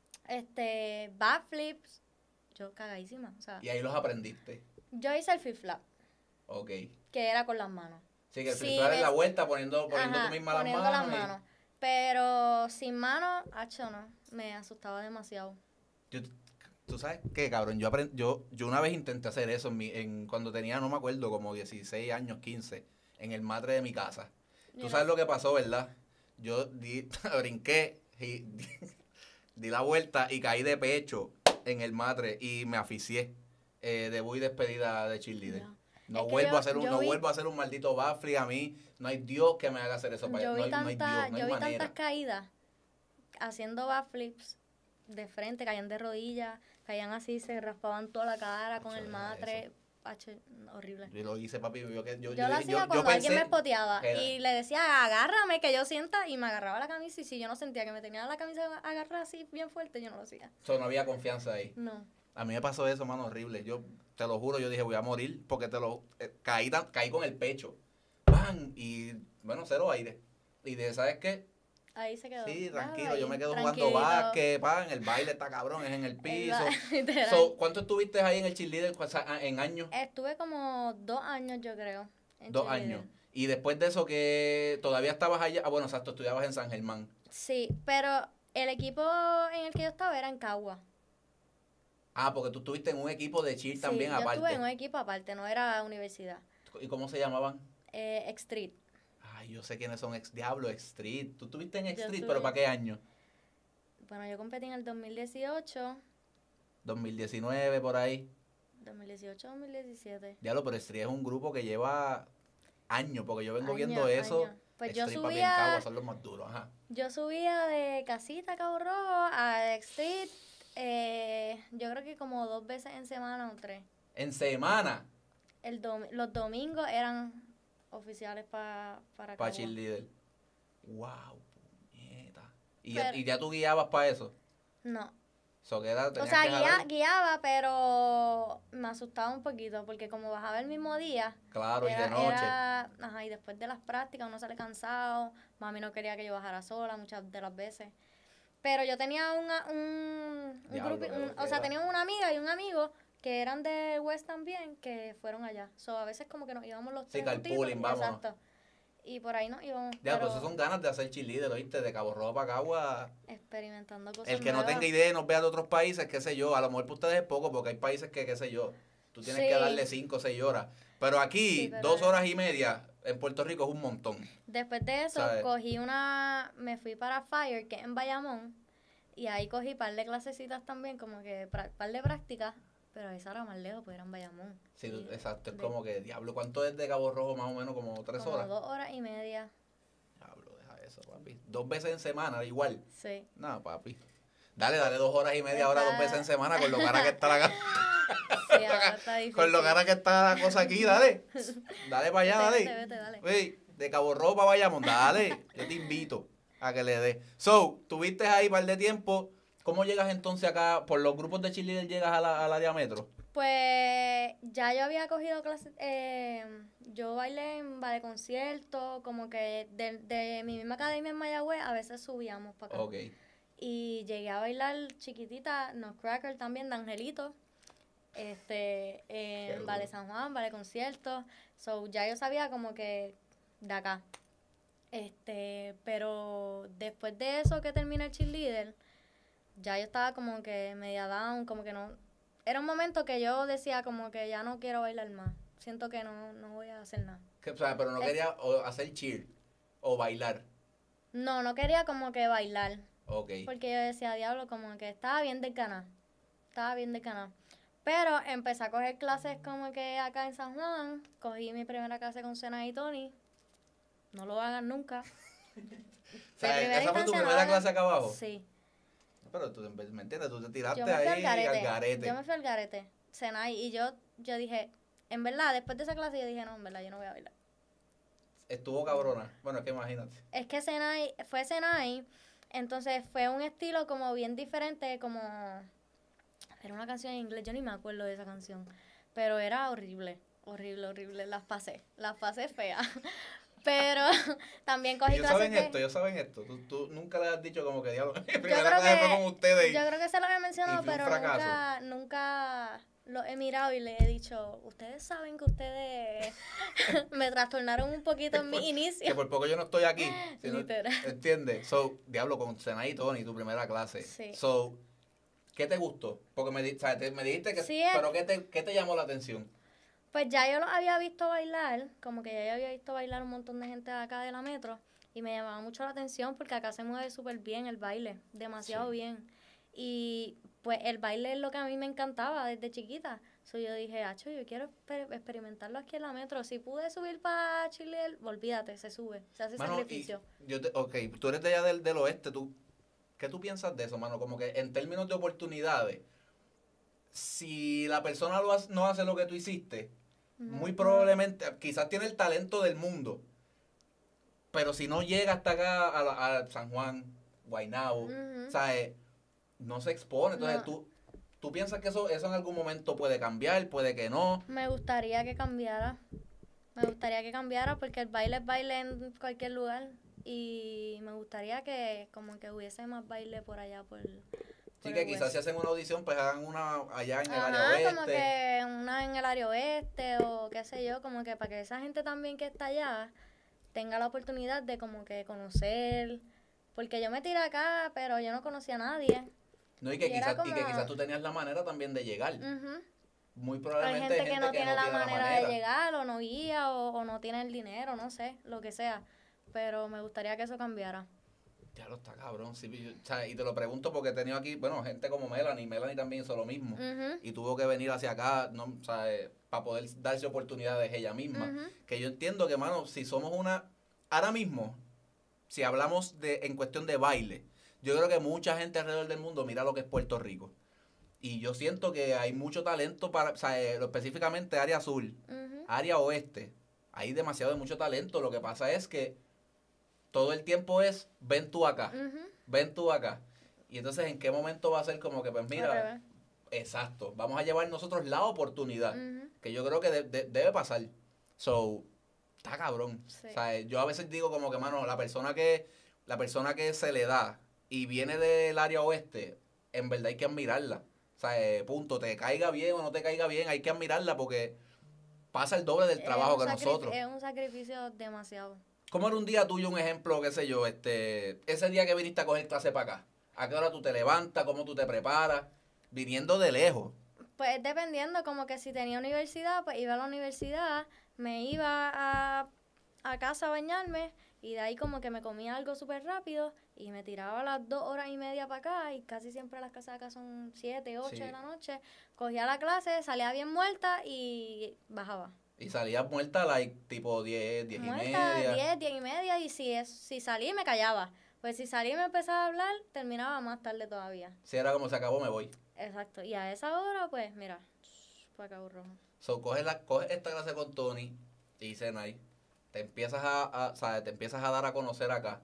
este backflips. Yo cagadísima. O sea, Y ahí los aprendiste. yo hice el flip flap, Ok. que era con las manos. Sí, que el Sí, flip-flap es la ves- vuelta poniendo, poniendo Ajá, tú misma las poniendo manos. las y- manos. Pero sin manos, hacho no. Me asustaba demasiado. Yo, ¿tú sabes qué, cabrón? Yo, aprend- yo, yo una vez intenté hacer eso en mi, en, cuando tenía, no me acuerdo, como dieciséis años, quince, en el matre de mi casa. Tú Yo sabes no- lo que pasó, ¿verdad? Yo di, brinqué y di, di la vuelta y caí de pecho en el matre y me asfixié. Eh, debut y despedida de cheerleader. Ya. No Es que vuelvo yo- a hacer un, yo no vi- vuelvo a hacer un maldito backflip a mí. No hay Dios que me haga hacer eso para Yo allá. vi, No hay, no hay tanta- Dios, no hay yo vi manera. tantas caídas haciendo backflips de frente, caían de rodillas, caían así, se raspaban toda la cara con Hacho, el deja matre. Hacho, horrible. Yo lo hice, papi. Yo, que- yo, Yo, lo yo- hacía yo- yo cuando alguien pensé me espoteaba que era- y le decía, agárrame, que yo sienta, y me agarraba la camisa, y si yo no sentía que me tenía la camisa agarrada así bien fuerte, yo no lo hacía. so, no había confianza ahí. No. A mí me pasó eso, mano, horrible. Yo te lo juro, yo dije, voy a morir porque te lo eh, caí, tan- caí con el pecho. ¡Pam! Y bueno, cero aire. Y de, ¿sabes qué? Ahí se quedó. Sí, Nada, tranquilo, ahí, yo me quedo tranquilito. jugando básquet, pan, el baile está cabrón, es en el piso. Literal. So, ¿cuánto estuviste ahí en el cheerleader o sea, en años? Estuve como dos años, yo creo. en Dos cheerleader. años. Y después de eso que todavía estabas allá, ah, bueno, exacto, estudiabas en San Germán. Sí, pero el equipo en el que yo estaba era en Cagua. Ah, porque tú estuviste en un equipo de cheer Sí, también yo aparte. estuve en un equipo aparte, no era universidad. ¿Y cómo se llamaban? Eh, X-Street. Ay, yo sé quiénes son ex Diablo, X Street. Tú estuviste en X Yo Street, estuve- pero ¿para qué año? Bueno, yo competí en el dos mil dieciocho, dos mil diecinueve, por ahí. dos mil dieciocho, dos mil diecisiete. Diablo, pero Street es un grupo que lleva años, porque yo vengo Años, viendo eso. años. Pues yo Street, papi, en Cagua subía, son los más duros, ajá. yo subía de Casita a Cabo Rojo a X-Street, eh, yo creo que como dos veces en semana o tres. En semana, El dom- los domingos eran oficiales pa, para para Cagua. cheerleader. Wow, puñeta. ¿Y, ya, Pero- y ya tú guiabas para eso? No. So, que era, O tenías sea, que guía- jalar. guiaba, pero me asustaba un poquito, porque como bajaba el mismo día, Claro, y de era- noche. era- ajá, y después de las prácticas uno sale cansado, mami no quería que yo bajara sola muchas de las veces. Pero yo tenía una, un, un Diablo, grupo, qué un- o loquera. sea, tenía una amiga y un amigo que eran de West también, que fueron allá. So, a veces como que nos íbamos los Sí, tres carpooling, juntitos, vámonos. exacto. Y por ahí nos íbamos, Ya, pero pues eso son ganas de hacer cheerleader, ¿oíste? De Cabo Rojo para Cagua. experimentando cosas El que no nuevas. tenga idea y nos vea de otros países, qué sé yo, a lo mejor para ustedes es poco, porque hay países que, qué sé yo, tú tienes Sí. que darle cinco o seis horas. Pero aquí, Sí, pero dos es- horas y media en Puerto Rico es un montón. Después de eso, ¿Sabes? cogí una, me fui para Fire, que es en Bayamón, y ahí cogí un par de clasecitas también, como que un par de prácticas, pero esa era más lejos, pues era en Bayamón. Sí, Y exacto, es de- como que, diablo, ¿cuánto es de Cabo Rojo más o menos? Como tres como horas. dos horas y media, Diablo, deja eso, papi. Dos veces en semana, igual. sí. No, papi. Dale, dale dos horas y media ahora, dos Está- veces en semana, con lo cara que está la, Sí, ahora está difícil. con lo cara que está la cosa aquí, dale. Dale para allá, Vete, dale. vete, vete, dale. Ey, de Cabo Rojo para Bayamón, dale. Yo te invito a que le des. So, tuviste ahí un par de tiempo. ¿Cómo llegas entonces acá? ¿Por los grupos de cheerleader llegas a la, a la Diametro? Pues ya yo había cogido clases, eh, yo bailé en ballet concierto, como que de, de mi misma academia en Mayagüez, a veces subíamos para acá. Ok. Y llegué a bailar chiquitita, Nutcracker también, de Angelito, este, Qué en duro. Ballet San Juan, Ballet Concierto. So, ya yo sabía como que de acá. Este, pero después de eso que terminé el cheerleader, ya yo estaba como que media down, como que no... Era un momento que yo decía como que ya no quiero bailar más. Siento que no, no voy a hacer nada. Que, o sea, pero no Es- quería o hacer cheer o bailar. no, no quería como que bailar. Ok. Porque yo decía, diablo, como que estaba bien del canal. Estaba bien del canal. Pero empecé a coger clases como que acá en San Juan. Cogí mi primera clase con Sena y Tony. No lo hagan nunca. O sea, De primera ¿esa fue tu instancia, no primera lo clase hagan. acá abajo? Sí. Pero tú, ¿me entiendes? Tú te tiraste Yo me fui al ahí al garete. garete. Yo me fui al garete. Senai. Y yo, yo dije, en verdad, después de esa clase, yo dije, no, en verdad, yo no voy a bailar. Estuvo cabrona. Bueno, es que imagínate. Es que Senai, fue Senai. Entonces fue un estilo como bien diferente, como... Era una canción en inglés, yo ni me acuerdo de esa canción. Pero era horrible, horrible, horrible. Las pasé, las pasé feas. Pero también cogí Ellos clases saben de... esto, ellos saben esto. Tú, tú nunca les has dicho como que diablo. Mi Yo primera creo clase fue con que, ustedes. yo creo que se los he y mencionado, fue un pero fracaso. nunca, nunca los he mirado y les he dicho, ustedes saben que ustedes me trastornaron un poquito en mi Que inicio. por poco yo no estoy aquí. sino- Literal. ¿Entiendes? So, diablo, con Senay y Tony, tu primera clase. Sí. So, ¿qué te gustó? Porque me, di- o sea, te- me dijiste que... Sí, es- pero ¿qué te, ¿qué te llamó la atención? Pues ya yo los había visto bailar, como que ya yo había visto bailar un montón de gente de acá de la metro y me llamaba mucho la atención porque acá se mueve súper bien el baile, demasiado Sí. bien. Y pues el baile es lo que a mí me encantaba desde chiquita. So yo dije, acho, yo quiero exper- experimentarlo aquí en la metro. Si pude subir para Chile, olvídate, se sube, se hace Mano, y sacrificio. yo te, ok, tú eres de allá del, del oeste, tú, ¿qué tú piensas de eso, mano? Como que en términos de oportunidades, si la persona lo hace- no hace lo que tú hiciste, No, muy no. probablemente, quizás tiene el talento del mundo, pero si no llega hasta acá a, la- a San Juan, Guaynabo, Ujú. ¿sabes? No se expone. Entonces No. tú, tú piensas que eso, eso en algún momento puede cambiar, puede que no. Me gustaría que cambiara. Me gustaría que cambiara porque el baile es baile en cualquier lugar. Y me gustaría que como que hubiese más baile por allá, por, por Sí, el que quizás si west. hacen una audición, pues hagan una allá en el área Ajá, oeste. como que una en el área oeste o qué sé yo, como que para que esa gente también que está allá tenga la oportunidad de como que conocer. Porque yo me tiré acá, pero yo no conocía a nadie. No, y que, y era quizás, y que como- quizás tú tenías la manera también de llegar. Ujú. Muy Hay probablemente gente que no tiene la manera, manera. de llegar o no guía o, o no tiene el dinero, no sé, lo que sea. Pero me gustaría que eso cambiara. Ya lo está cabrón. Sí, yo- o sea, y te lo pregunto porque he tenido aquí, bueno, gente como Melanie. Melanie también hizo lo mismo. Ujú, Y tuvo que venir hacia acá, ¿no? O sea, eh, para poder darse oportunidades ella misma. ujú. Que yo entiendo que, mano, si somos una... Ahora mismo, si hablamos de en cuestión de baile, yo creo que mucha gente alrededor del mundo mira lo que es Puerto Rico. Y yo siento que hay mucho talento para, o sea, eh, específicamente área azul, Ujú. área oeste. Hay demasiado de mucho talento. Lo que pasa es que todo el tiempo es, ven tú acá, Ujú. ven tú acá. Y entonces, ¿en qué momento va a ser como que, pues Al mira, revés. exacto, vamos a llevar nosotros la oportunidad? Ujú. Que yo creo que de- de- debe pasar. So, está cabrón. Sí. O sea, yo a veces digo como que, mano, la persona que, la persona que se le da y viene del área oeste, en verdad hay que admirarla. O sea, eh, punto, te caiga bien o no te caiga bien, hay que admirarla porque pasa el doble del Es trabajo un que sacrifi- nosotros. Es un sacrificio demasiado. ¿Cómo era un día tuyo, un ejemplo, qué sé yo, este, ese día que viniste a coger clase para acá? ¿A qué hora tú te levantas? ¿Cómo tú te preparas? Viniendo de lejos. Pues dependiendo, como que si tenía universidad, pues iba a la universidad, me iba a, a casa a bañarme y de ahí como que me comía algo súper rápido y me tiraba las dos horas y media para acá y casi siempre las casas de acá son siete, ocho Sí. de la noche. Cogía la clase, salía bien muerta y bajaba. Y salías muerta, like, tipo diez, diez y Muerta, media. diez, diez y media y si, es, si salí me callaba. Pues si salí y me empezaba a hablar, terminaba más tarde todavía. Si era como se acabó, me voy. Exacto. Y a esa hora, pues mira, fue Cabo Rojo. So, coges, la, coges esta clase con Tony y Senay, te empiezas a, a, ¿sabes? Te empiezas a dar a conocer acá.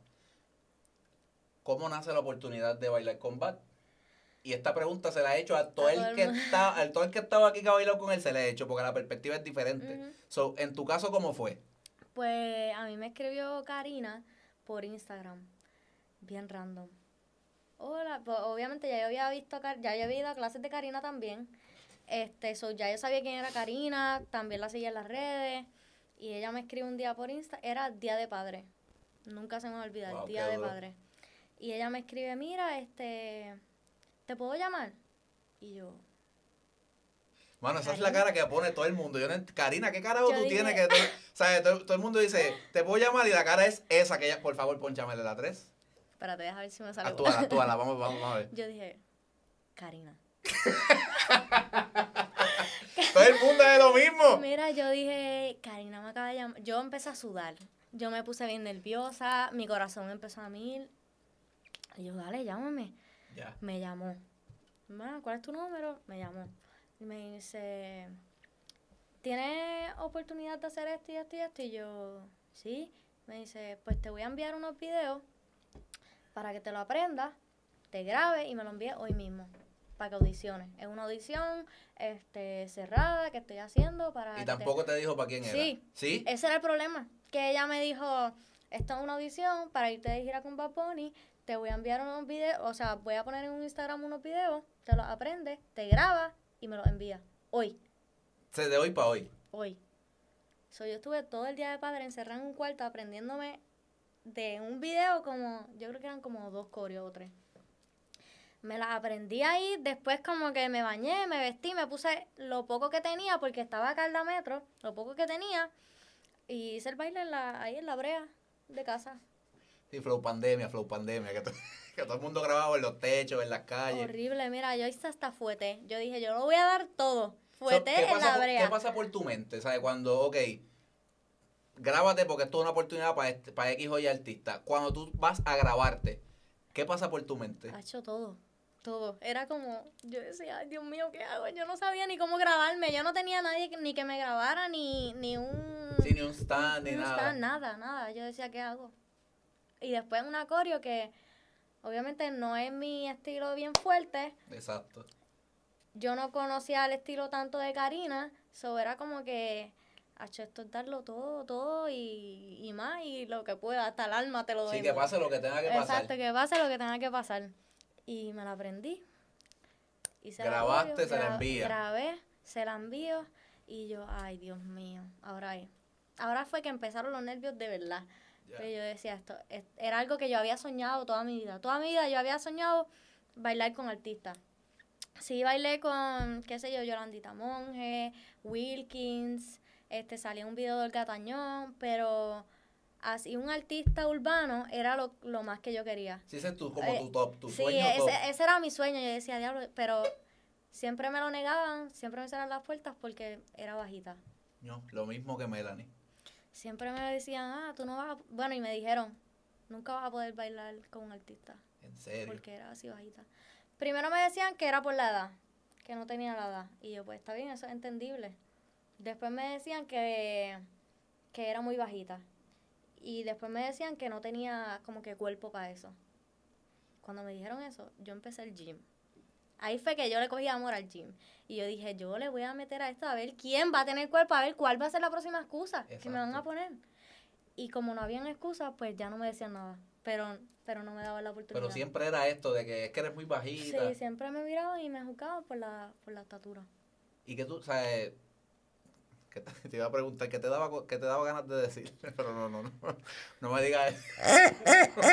¿Cómo nace la oportunidad de bailar combat? Y esta pregunta se la he hecho a todo, A el, todo el que mundo. está, a todo el que estaba aquí que ha bailado con él, se la he hecho, porque la perspectiva es diferente. Ujú. So, en tu caso, ¿cómo fue? Pues a mí me escribió Karina por Instagram, bien random. Hola, pues obviamente ya yo había visto, a Kar- ya yo había ido a clases de Karina también. Este, so, ya yo sabía quién era Karina, también la seguía en las redes. Y ella me escribe un día por Insta, era Día de Padre. Nunca se me va a olvidar, Wow, Día qué de duro. Padre. Y ella me escribe, mira, este, ¿te puedo llamar? Y yo, Mano, esa es la Karina. cara que pone todo el mundo. Yo no ent- Karina, ¿qué carajo Yo tú dije- tienes? Que tú, ¿sabes? Todo, todo el mundo dice, te puedo llamar y la cara es esa, que ella, por favor, ponchámele la tres. espérate, deja ver si me sale. Actúala, actúala, vamos, vamos, vamos a ver. Yo dije, Karina. Todo el mundo es lo mismo. Mira, yo dije, Karina me acaba de llamar. Yo empecé a sudar. Yo me puse bien nerviosa, mi corazón empezó a mil. Y yo, dale, llámame. Ya. Me llamó. Ma, ¿cuál es tu número? Me llamó. Y me dice, ¿tienes oportunidad de hacer esto y esto y esto? Y yo, sí. Me dice, pues te voy a enviar unos videos para que te lo aprendas, te grabes y me lo envíes hoy mismo. Para que audiciones. Es una audición este, cerrada que estoy haciendo para... Y que tampoco te dijo para quién era. Sí. ¿Sí? Ese era el problema. Que ella me dijo, esto es una audición para irte de gira con Bad Bunny, te voy a enviar unos videos, o sea, voy a poner en un Instagram unos videos, te los aprendes, te grabas y me los envías. Hoy. Se de hoy para hoy. Hoy. So, yo estuve todo el día de padre encerrada en un cuarto aprendiéndome de un video como, yo creo que eran como dos coreos o tres. Me las aprendí ahí, después como que me bañé, me vestí, me puse lo poco que tenía, porque estaba acá en la metro, lo poco que tenía, y hice el baile en la, ahí en la brea de casa. Sí, flow pandemia, flow pandemia. Que, to- que todo el mundo grababa en los techos, en las calles. Horrible, mira, yo hice hasta fuete. Yo dije, yo lo voy a dar todo. So, Fuete ¿qué en pasa la por- brea. ¿Qué pasa por tu mente? ¿Sabes? Cuando, ok, grábate porque esto es una oportunidad para, este, para X o Y artista. Cuando tú vas a grabarte, ¿qué pasa por tu mente? Ha hecho todo, todo. Era como, yo decía, ay, Dios mío, ¿qué hago? Yo no sabía ni cómo grabarme. Yo no tenía nadie que- ni que me grabara, ni, ni un... Sin ni un stand, ni un nada. stand, nada, nada. Yo decía, ¿qué hago? Y después una coreo que obviamente no es mi estilo bien fuerte. Exacto. Yo no conocía el estilo tanto de Karina. So era como que, hecho esto es darlo todo, todo y, y más, y lo que pueda, hasta el alma te lo doy. Sí, que pase lo que tenga que pasar. Exacto, que pase lo que tenga que pasar. Y me la aprendí. Hice la Grabaste, coreo, se la gra- envía. Grabé, se la envío y yo, ay, Dios mío, ahora es. Ahora fue que empezaron los nervios de verdad. Ya. Pero yo decía, esto es- era algo que yo había soñado toda mi vida. Toda mi vida yo había soñado bailar con artistas. Sí, bailé con, qué sé yo, Yolandita Monge, Wilkins, este, salía un video del Gatañón, pero así un artista urbano era lo, lo más que yo quería. Sí, ese es tu, como Eh, tu top, tu sí, sueño top. ese, ese era mi sueño. Yo decía, diablo, pero siempre me lo negaban, siempre me cerraban las puertas porque era bajita. No, lo mismo que Melanie. Siempre me decían, ah, tú no vas a... Bueno, y me dijeron, nunca vas a poder bailar con un artista En serio. porque era así bajita. Primero me decían que era por la edad, que no tenía la edad. Y yo, pues está bien, eso es entendible. Después me decían que, que era muy bajita. Y después me decían que no tenía como que cuerpo para eso. Cuando me dijeron eso, yo empecé el gym. Ahí fue que yo le cogí amor al gym. Y yo dije, yo le voy a meter a esto a ver quién va a tener cuerpo, a ver cuál va a ser la próxima excusa que me van a Exacto. poner. Y como no habían excusas, pues ya no me decían nada. Pero, pero no me daban la oportunidad. Pero siempre era esto de que es que eres muy bajita. Sí, siempre me miraban y me juzgaban por la, por la estatura. Y que tú, sabes, que te, te iba a preguntar, ¿qué te daba, co- qué te daba ganas de decir? Pero no, no, no. No me digas eso.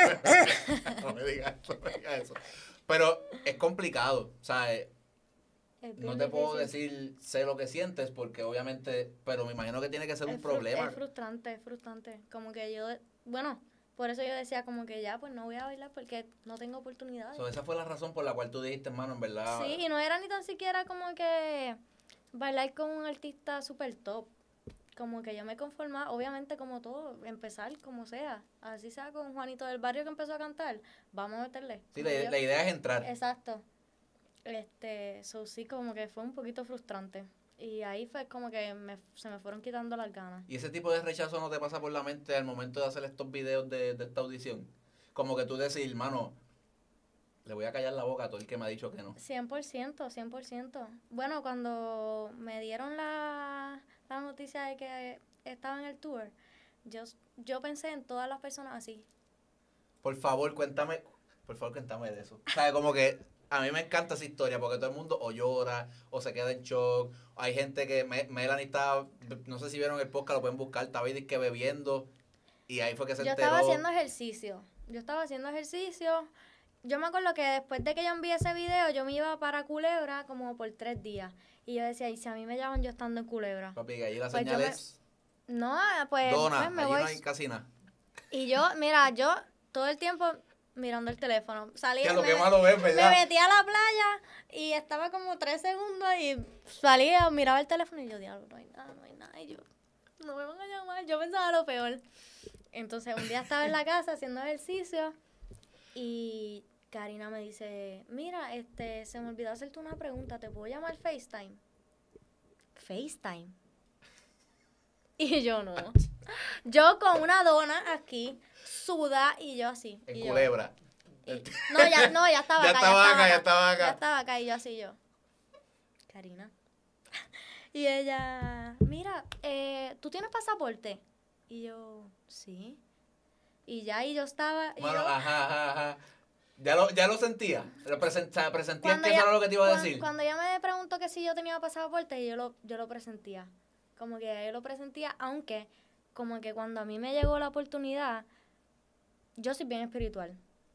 No me digas eso, no me digas eso. Pero es complicado, ¿sabes? Es No bien te puedo difícil. decir sé lo que sientes porque obviamente, pero me imagino que tiene que ser un Es fru- problema. Es frustrante, es frustrante. Como que yo, bueno, por eso yo decía como que ya, pues no voy a bailar porque no tengo oportunidades. So, esa fue la razón por la cual tú dijiste, hermano, en verdad. Sí, y no era ni tan siquiera como que bailar con un artista super top. Como que yo me conformaba, obviamente como todo, empezar como sea. Así sea con Juanito del Barrio que empezó a cantar, vamos a meterle. Sí, Como la, yo- la idea es entrar. Exacto. Este, so sí, como que fue un poquito frustrante. Y ahí fue como que me, se me fueron quitando las ganas. Y ese tipo de rechazo no te pasa por la mente al momento de hacer estos videos de, de esta audición. Como que tú decir, hermano, le voy a callar la boca a todo el que me ha dicho que no. cien por ciento, cien por ciento. Bueno, cuando me dieron la, la noticia de que estaba en el tour, yo, yo pensé en todas las personas así. Por favor, cuéntame, por favor, cuéntame de eso. O sea, como que a mí me encanta esa historia porque todo el mundo o llora o se queda en shock. Hay gente que, Me- Melanie está, no sé si vieron el podcast, lo pueden buscar, estaba ahí que bebiendo. Y ahí fue que se Yo enteró. estaba haciendo ejercicio. Yo estaba haciendo ejercicio. Yo me acuerdo que después de que yo envié ese video, yo me iba para Culebra como por tres días. Y yo decía, ¿y si a mí me llaman yo estando en Culebra? Papi, que allí la Pues yo señal me- es No, pues, dona, pues me allí voy. no hay casi nada. Y yo, mira, yo todo el tiempo mirando el teléfono. Salía, Que lo me, que malo es, me ¿verdad? metía a la playa y estaba como tres segundos y salía, miraba el teléfono y yo, diablo, no hay nada, no hay nada. Y yo, no me van a llamar. Yo pensaba lo peor. Entonces, un día estaba en la casa haciendo ejercicio y Karina me dice, mira, este, se me olvidó hacerte una pregunta, ¿te puedo llamar FaceTime? FaceTime. Y yo no. Yo con una dona aquí, suda, y yo así. En y yo- Culebra. y- no, ya, no, ya estaba Ya acá. estaba acá, ya estaba acá. Ya estaba acá y yo así yo. Karina. Y ella, mira, eh, ¿tú tienes pasaporte? Y yo, sí. Y ya, y yo estaba. Y Bueno, yo, ajá, ajá, ajá. Ya lo, ya lo sentía. Lo presen- o sea, presentías cuando que ella- eso era lo que te iba a cuan- decir. Cuando ella me preguntó que si yo tenía pasaporte, yo lo, yo lo presentía. Como que yo lo presentía, aunque como que cuando a mí me llegó la oportunidad, yo soy bien espiritual.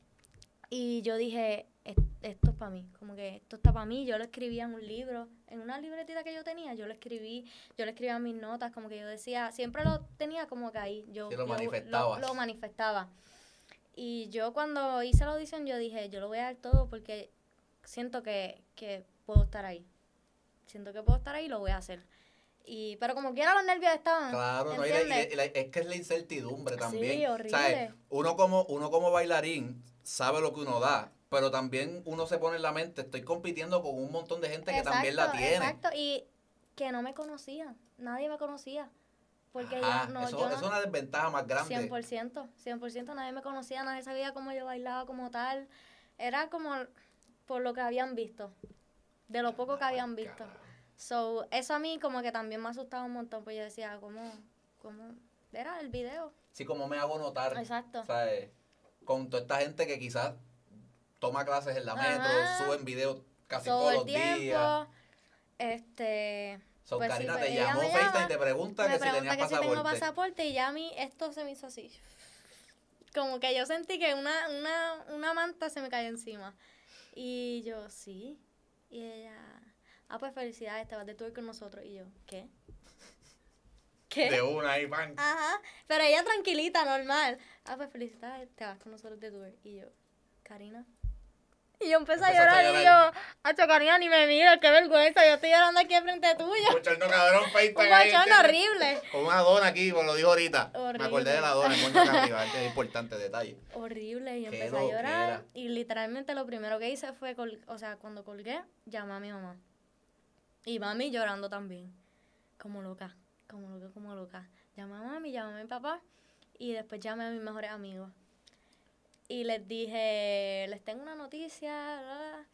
Y yo dije, "Es- esto es para mí, como que esto está para mí". Yo lo escribía en un libro, en una libretita que yo tenía, yo lo escribí, yo le escribía mis notas, como que yo decía, siempre lo tenía como que ahí, yo Sí, lo yo manifestabas. lo manifestaba. Y yo cuando hice la audición, yo dije, yo lo voy a dar todo porque siento que, que puedo estar ahí. Siento que puedo estar ahí y lo voy a hacer. Y, pero como quiera los nervios estaban. Claro, no, y la- y ¿entiendes? la- y la- es que es la incertidumbre también. Sí, horrible. ¿Sabes? Uno como, uno como bailarín sabe lo que uno da, pero también uno se pone en la mente, estoy compitiendo con un montón de gente que también la tiene. Exacto, y que no me conocía, nadie me conocía. Porque Ajá, yo no, eso yo no, es una desventaja más grande. cien por ciento, cien por ciento nadie me conocía, nadie sabía cómo yo bailaba como tal. Era como por lo que habían visto, de lo poco que habían visto. So, eso a mí como que también me asustaba un montón, pues yo decía, ¿cómo, cómo? Era el video. Sí, como me hago notar. Exacto. ¿Sabes? Con toda esta gente que quizás toma clases en la metro, Ajá. suben videos casi Todo todos el los tiempo, días. este... So, pues sí, Karina pues te ella llamó me FaceTime llama, y te pregunta me que si pregunta tenías que si pasaporte. tengo pasaporte y ya a mí esto se me hizo así. Como que yo sentí que una, una, una manta se me cayó encima. Y yo, sí. Y ella, ah, pues felicidades, te vas de tour con nosotros. Y yo, ¿qué? ¿Qué? De una ahí, pan. Ajá. Pero ella tranquilita, normal. Ah, pues felicidades, te vas con nosotros de tour. Y yo, Karina. Y yo empecé a Empezaste a llorar, y llorar. yo, acho, Karina, ni me mires, qué vergüenza, yo estoy llorando aquí enfrente tuyo. Bochorno cabrón, Un FaceTime ahí, bochorno ¿entiendes? horrible. Con una dona aquí, pues lo dijo ahorita. Horrible. Me acordé de la dona, el moño acá arriba, este es importante detalle. Horrible, y Qué empecé a llorar. loquera. Y literalmente lo primero que hice fue, col- o sea, cuando colgué, llamé a mi mamá. Y mami llorando también. Como loca, como loca, como loca. Llamé a mami, llamé a mi papá. Y después llamé a mis mejores amigos. Y les dije, les tengo una noticia, bla, bla,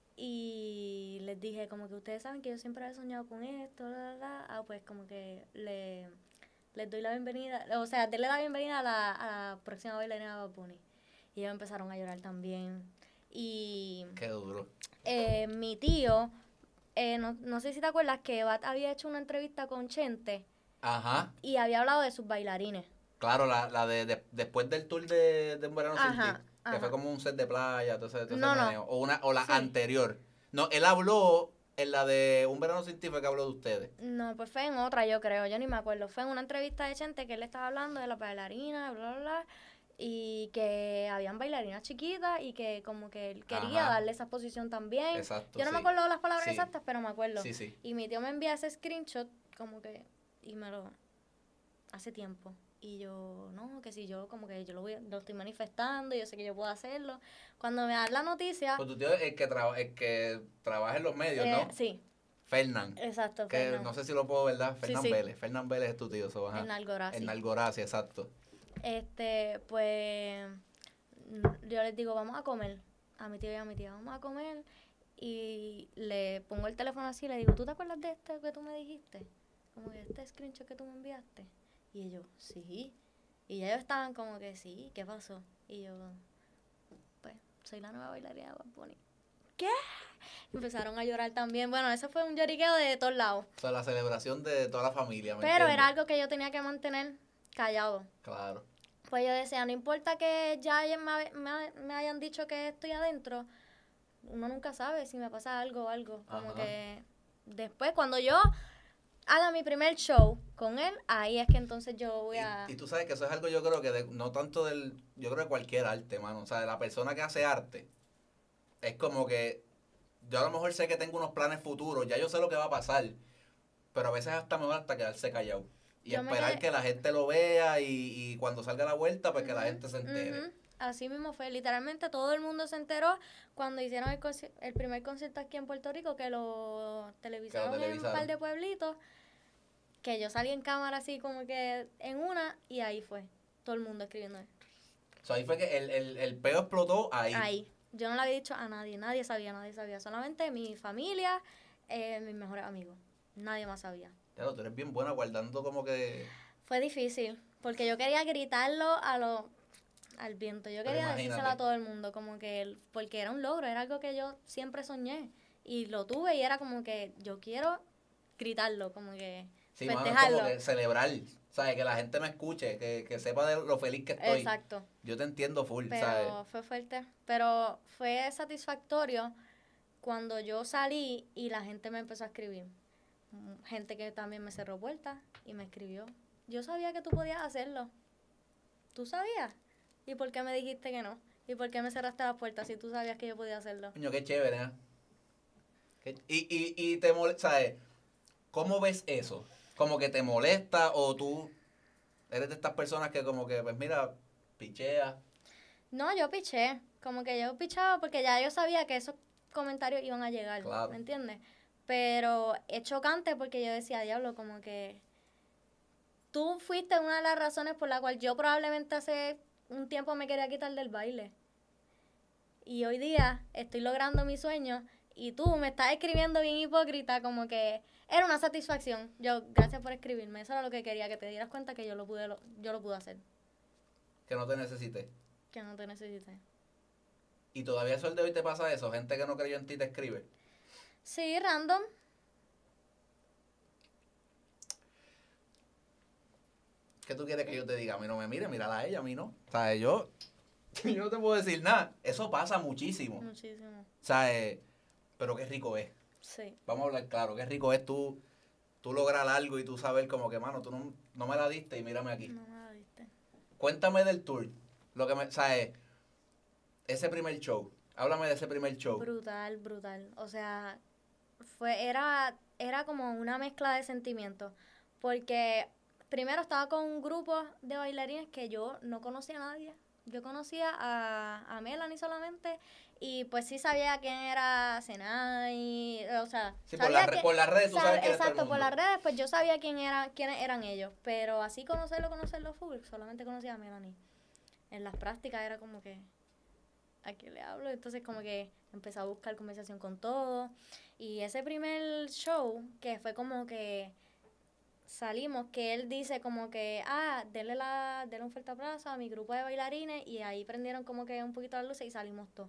y les dije como que ustedes saben que yo siempre he soñado con esto, bla, bla, bla. Ah, pues como que le, les doy la bienvenida, o sea, denle la bienvenida a la, a la próxima bailarina de Bad Bunny. Y ellos empezaron a llorar también. Y Qué duro. eh, mi tío, eh, no, no sé si te acuerdas que Bat había hecho una entrevista con Chente Ajá. y había hablado de sus bailarines. Claro, la, la de, de- después del tour de, de Un Verano Sin Ajá, Ti, que ajá. fue como un set de playa, todo ese, todo ese No, no. meneo. O, una, o la Sí. anterior. No, él habló en la de Un Verano Sin Ti, fue que habló de ustedes. No, pues fue en otra, yo creo, yo ni me acuerdo. Fue en una entrevista de Chente que él estaba hablando de las bailarinas, bla, bla, bla, y que habían bailarinas chiquitas y que como que él quería Ajá. darle esa posición también. Exacto, Yo no me sí. acuerdo de las palabras Sí. exactas, pero me acuerdo. Sí, sí. Y mi tío me envía ese screenshot como que, y me lo, hace tiempo. Y yo, no, que si yo como que yo lo, voy, lo estoy manifestando, yo sé que yo puedo hacerlo. Cuando me dan la noticia, Pues tu tío es el que, traba, el que trabaja en los medios, eh, ¿no? sí, Fernán. exacto, Que Fernán. no sé si lo puedo, ¿verdad? Fernán sí. Vélez. Fernán Vélez es tu tío, eso, ajá. En Algorazi. En Algorazi, exacto. Este, pues, mm, yo les digo, vamos a comer. A mi tío y a mi tía, vamos a comer. Y le pongo el teléfono así y le digo, ¿tú te acuerdas de este que tú me dijiste? Como que este screenshot que tú me enviaste. Y ellos, sí. Y ellos estaban como que, sí, ¿qué pasó? Y yo, pues, soy la nueva bailarina de Bad Bunny. ¿Qué? Empezaron a llorar también. Bueno, eso fue un lloriqueo de todos lados. O sea, la celebración de toda la familia, ¿me Pero entiendes? era algo que yo tenía que mantener callado. Claro. Pues yo decía, no importa que ya hayan- me, me- me hayan dicho que estoy adentro, uno nunca sabe si me pasa algo o algo. Como Ajá. que después, cuando yo haga mi primer show con él, ahí es que entonces yo voy a... Y, y tú sabes que eso es algo yo creo que de- no tanto del, yo creo de cualquier arte, mano. O sea, de la persona que hace arte, es como que yo a lo mejor sé que tengo unos planes futuros, ya yo sé lo que va a pasar, pero a veces hasta mejor hasta quedarse callado. Y Yo me esperar quedé... que la gente lo vea y, y cuando salga la vuelta, pues que la Ujú, gente se entere. ujú. Así mismo fue, literalmente todo el mundo se enteró cuando hicieron el, conci- el primer concierto aquí en Puerto Rico, que lo Que lo televisaron en un par televisaron. de pueblitos, que yo salí en cámara así como que en una y ahí fue, todo el mundo escribiendo. O sea, ahí fue que el, el, el peo explotó ahí. Ahí, yo no le había dicho a nadie, nadie sabía, nadie sabía, solamente mi familia, eh, mis mejores amigos, nadie más sabía. Claro, tú eres bien buena guardando como que... Fue difícil, porque yo quería gritarlo a lo, al viento, yo Pero quería decírselo a imagínate. todo el mundo, como que, el- porque era un logro, era algo que yo siempre soñé, y lo tuve y era como que yo quiero gritarlo, como que Sí, mano, es como festejarlo. que celebrar, ¿sabes? Que la gente me escuche, que, que sepa de lo feliz que estoy. Exacto, Yo te entiendo full, ¿sabes? pero fue fuerte, pero fue satisfactorio cuando yo salí y la gente me empezó a escribir. Mm, Gente que también me cerró puertas y me escribió. Yo sabía que tú podías hacerlo. ¿Tú sabías? ¿Y por qué me dijiste que no? ¿Y por qué me cerraste las puertas si tú sabías que yo podía hacerlo? Coño, qué chévere, ¿eh? Qué- Y, y, y te molesta, ¿sabes? ¿Cómo ves eso? ¿Como que te molesta o tú eres de estas personas que como que, pues mira, pichea? No, yo piché. Como que yo pichaba porque ya yo sabía que esos comentarios iban a llegar. Claro. ¿Me entiendes? Pero es chocante porque yo decía, diablo, como que tú fuiste una de las razones por la cual yo probablemente hace un tiempo me quería quitar del baile. Y hoy día estoy logrando mi sueño y tú me estás escribiendo bien hipócrita, como que era una satisfacción. Yo, gracias por escribirme, eso era lo que quería, que te dieras cuenta que yo lo pude, lo- yo lo pude hacer, Que no te necesité. que no te necesité. Y todavía eso el de hoy te pasa eso, gente que no creyó en ti te escribe. Sí, random. ¿Qué tú quieres que yo te diga? A mí no me mire, mírala a ella, a mí no. O sea, yo, yo no te puedo decir nada. Eso pasa muchísimo. Muchísimo. O sea, eh, pero qué rico es. Sí. Vamos a hablar claro, qué rico es tú, tú lograr algo y tú saber como que, mano, tú no, no me la diste y mírame aquí. No me la diste. Cuéntame del tour. Lo que me, o sea, eh, ese primer show. Háblame de ese primer show. Brutal, brutal. O sea, fue, era, era como una mezcla de sentimientos. Porque primero estaba con un grupo de bailarines que yo no conocía a nadie. Yo conocía a, a Melanie solamente. Y pues sí sabía quién era Senai. O sea, Sí, por, sabía las re- que, por las redes tú sabes sabe- que eres todo el exacto, por mundo. las redes, pues yo sabía quién era, quiénes eran ellos. Pero así conocerlo, conocerlo full, solamente conocía a Melanie. En las prácticas era como que, ¿a quién le hablo? Entonces como que empecé a buscar conversación con todos. Y ese primer show, que fue como que salimos, que él dice como que, ah, denle, la, denle un fuerte abrazo a mi grupo de bailarines, y ahí prendieron como que un poquito las luces y salimos todos.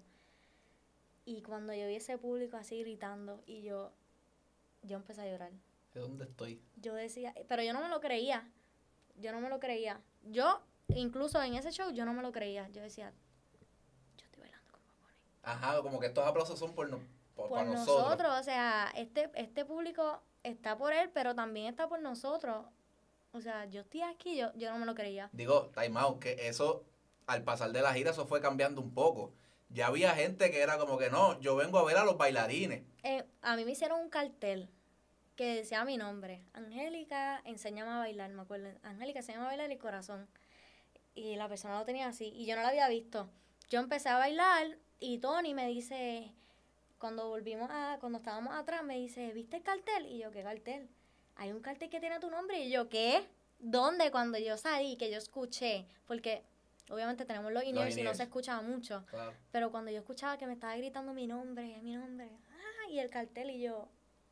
Y cuando yo vi ese público así gritando, y yo, yo empecé a llorar. ¿De dónde estoy? Yo decía, pero yo no me lo creía, yo no me lo creía. Yo, incluso en ese show, yo no me lo creía. Yo decía, yo estoy bailando con Bad Bunny. Ajá, como que estos aplausos son por, no, por, Por para nosotros. nosotros. O sea, este, este público está por él, pero también está por nosotros. O sea, yo estoy aquí, yo, yo no me lo creía. Digo, time out, que eso, al pasar de la gira, eso fue cambiando un poco. Ya había gente que era como que no, yo vengo a ver a los bailarines. Eh, a mí me hicieron un cartel que decía mi nombre. Angélica, enséñame a bailar, me acuerdo. Angélica, enséñame a bailar el corazón. Y la persona lo tenía así, y yo no lo había visto. Yo empecé a bailar, y Tony me dice, cuando volvimos a, cuando estábamos atrás, me dice, ¿viste el cartel? Y yo, ¿qué cartel? Hay un cartel que tiene tu nombre. Y yo, ¿qué? ¿Dónde? Cuando yo salí, que yo escuché, porque obviamente tenemos los in-ears y no in-ears. se escuchaba mucho, Claro. pero cuando yo escuchaba que me estaba gritando mi nombre, mi nombre, ah, y el cartel, y yo,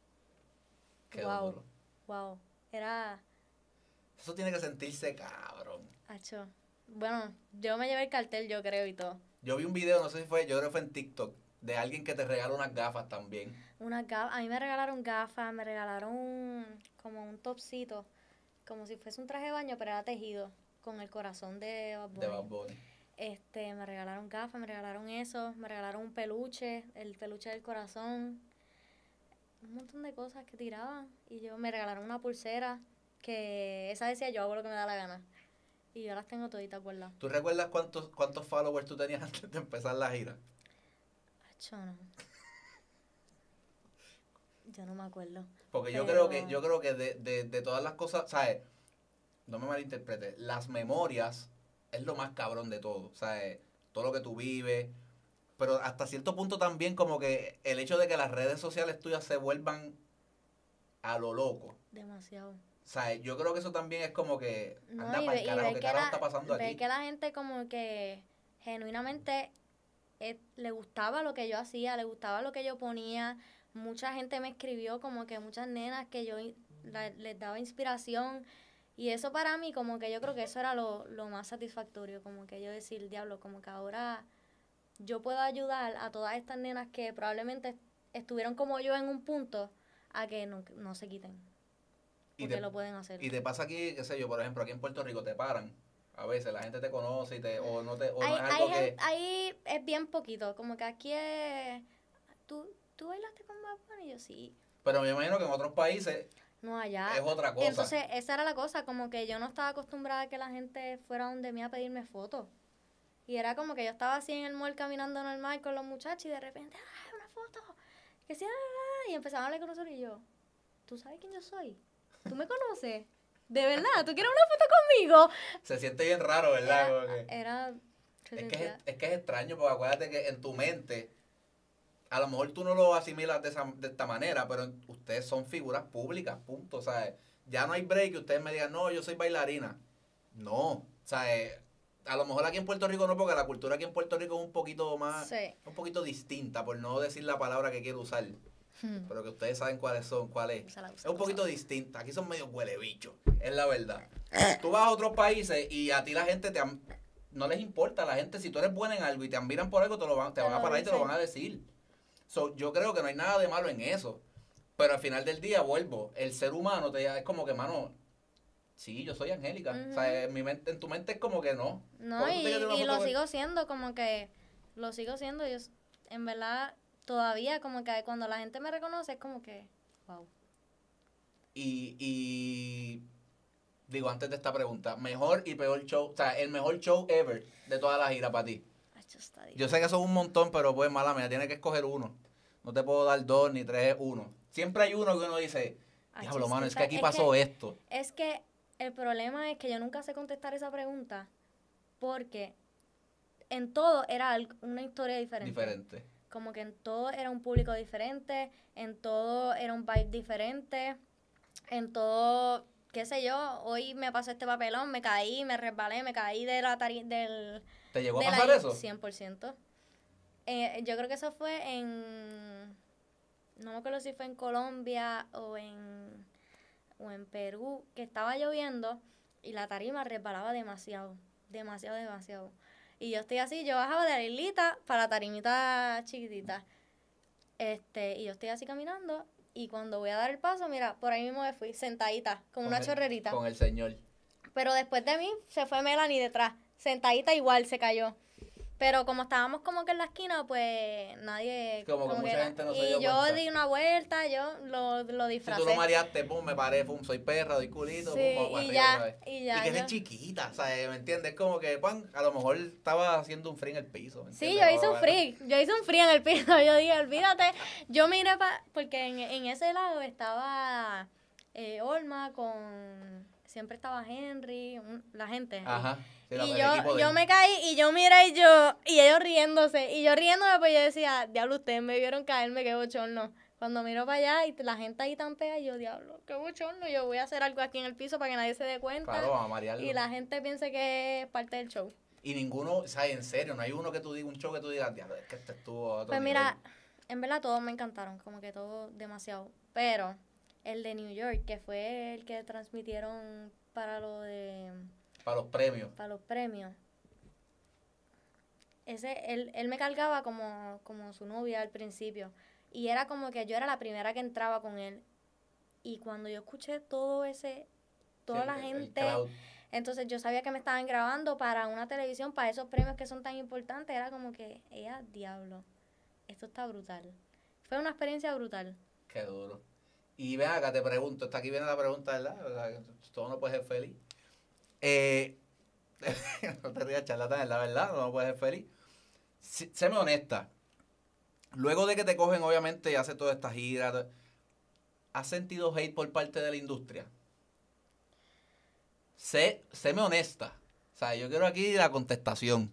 Qué wow, duro. wow, era, Eso tiene que sentirse cabrón. hacho, bueno, yo me llevé el cartel, yo creo, y todo. Yo vi un video, no sé si fue, yo creo que fue en TikTok, de alguien que te regala unas gafas también. Unas gafas, a mí me regalaron gafas, me regalaron un, como un topsito, como si fuese un traje de baño, pero era tejido, con el corazón de Bad Bunny. De Bad Bunny. Este, me regalaron gafas, me regalaron eso, me regalaron un peluche, el peluche del corazón, un montón de cosas que tiraban. Y yo me regalaron una pulsera que esa decía yo hago lo que me da la gana. Y yo las tengo toditas guardadas. ¿Tú recuerdas cuántos, cuántos followers tú tenías antes de empezar la gira? Acho, no. Yo no me acuerdo. Porque Pero... yo creo que, yo creo que de, de, de todas las cosas, ¿sabes? No me malinterpretes, las memorias es lo más cabrón de todo, ¿sabes? Todo lo que tú vives, pero hasta cierto punto también como que el hecho de que las redes sociales tuyas se vuelvan a lo loco. Demasiado. O sea, yo creo que eso también es como que No, anda y para ve- el y carajo, ver ¿qué que carajo la- está pasando ver aquí? que la gente como que genuinamente eh, le gustaba lo que yo hacía, le gustaba lo que yo ponía. Mucha gente me escribió como que muchas nenas que yo in- la- les daba inspiración. Y eso para mí como que yo creo que eso era lo, lo más satisfactorio, como que yo decir, diablo, como que ahora yo puedo ayudar a todas estas nenas que probablemente estuvieron como yo en un punto a que no, no se quiten. Y Porque te, lo pueden hacer. y te pasa aquí, qué sé yo, por ejemplo, aquí en Puerto Rico te paran. A veces la gente te conoce y te, o no te, o Ahí, no es hay algo gen- que... ahí es bien poquito, como que aquí es... ¿Tú, ¿tú bailaste con Bad Bunny? Y yo sí. Pero me imagino que en otros países No, allá. es otra cosa. Entonces, esa era la cosa, como que yo no estaba acostumbrada a que la gente fuera donde mí a pedirme fotos. Y era como que yo estaba así en el mall caminando normal con los muchachos y de repente, ¡ay, una foto! Que sí, ah, ah", y empezaban a hablar con nosotros y yo, ¿tú sabes quién yo soy? ¿Tú me conoces? ¿De verdad? ¿Tú quieres una foto conmigo? Se siente bien raro, ¿verdad? Era, Como que- era se es, que es, sentía- es que es extraño, porque acuérdate que en tu mente, a lo mejor tú no lo asimilas de, esa, de esta manera, pero ustedes son figuras públicas, punto. O sea, ya no hay break que ustedes me digan, no, yo soy bailarina. No, o sea, eh, a lo mejor aquí en Puerto Rico no, porque la cultura aquí en Puerto Rico es un poquito más, Sí. un poquito distinta, por no decir la palabra que quiero usar. Hmm. Pero que ustedes saben cuáles son, cuál es. Úsala, Es úsala, un poquito úsala. distinta. Aquí son medio huele bicho, es la verdad. Tú vas a otros países y a ti la gente te am- no les importa. La gente, si tú eres buena en algo y te admiran por algo, te lo van, te Te van a lo parar y te lo dicen. van a decir. So, yo creo que no hay nada de malo en eso. Pero al final del día, vuelvo, el ser humano te es como que, mano, sí, yo soy Angélica. Ujú. O sea, en, mi mente, en tu mente es como que no. No, ¿Cómo tú y, te quieres una y foto lo con- sigo siendo, como que lo sigo siendo. Yo, s- en verdad, todavía, como que cuando la gente me reconoce, es como que, wow. Y, y digo, antes de esta pregunta, mejor y peor show, o sea, el mejor show ever de toda la gira para ti. Acho, está Yo difícil. sé que son un montón, pero pues mala mía, tienes que escoger uno. No te puedo dar dos ni tres, uno. Siempre hay uno que uno dice, Acho, diablo, es mano, que es que esa- aquí es pasó que- esto. Es que el problema es que yo nunca sé contestar esa pregunta porque en todo era algo- una historia diferente. Diferente. Como que en todo era un público diferente, en todo era un vibe diferente, en todo, qué sé yo, hoy me pasó este papelón, me caí, me resbalé, me caí de la tari del... ¿Te llegó a de pasar la, eso? cien por ciento. Eh, yo creo que eso fue en... No me acuerdo si fue en Colombia o en, o en Perú, que estaba lloviendo y la tarima resbalaba demasiado, demasiado, demasiado. Y yo estoy así, yo bajaba de la islita para la tarimita chiquitita. Este, y yo estoy así caminando y cuando voy a dar el paso, mira, por ahí mismo me fui, sentadita, como una el- chorrerita. Con el señor. Pero después de mí se fue Melanie detrás, sentadita igual, se cayó. Pero como estábamos como que en la esquina, pues nadie... Como que mucha na- gente no se Y dio yo cuenta. di una vuelta, yo lo, lo Si disfracé. tú lo mareaste, pum, me paré, pum, soy perra, doy culito, Sí, pum, vamos para y arriba ya, otra vez. y ya, que eres yo- chiquita, ¿sabes? ¿Me entiendes? Es como que, pan, a lo mejor estaba haciendo un free en el piso, ¿me Sí, entiendes? yo hice un O- free, yo hice un free en el piso, yo dije, olvídate, yo miré para, porque en, en ese lado estaba eh, Olma con, siempre estaba Henry, un- la gente. ahí. Ajá. sí, la- Y el yo, equipo de yo él. me caí y yo miré y yo, y ellos riéndose, y yo riéndome, pues yo decía, diablo, ustedes me vieron caerme, qué bochorno. Cuando miro para allá y la gente ahí tan pega, yo, diablo, qué bochorno, yo voy a hacer algo aquí en el piso para que nadie se dé cuenta. Claro, vamos a marearlo. Y la gente piense que es parte del show. Y ninguno, o sea, en serio, no hay uno que tú digas, un show que tú digas, diablo, es que este estuvo a otro Pues nivel". mira, en verdad todos me encantaron, como que todos demasiado. Pero el de New York, que fue el que transmitieron para lo de Para los premios. para los premios. Ese, él, él me cargaba como, como su novia al principio. Y era como que yo era la primera que entraba con él. Y cuando yo escuché todo ese, toda Sí, la el- el gente, crowd. Entonces yo sabía que me estaban grabando para una televisión, para esos premios que son tan importantes. Era como que, ella, diablo, esto está brutal. Fue una experiencia brutal. Qué duro. Y ven acá, te pregunto, hasta aquí viene la pregunta, ¿verdad? O sea, todo no puede ser feliz. Eh, no te rías, charlatán, es la verdad, no puedes ser feliz. Sí, séme honesta. Luego de que te cogen, obviamente, y haces toda esta gira, ¿has sentido hate por parte de la industria? Sé, séme honesta. O sea, yo quiero aquí la contestación.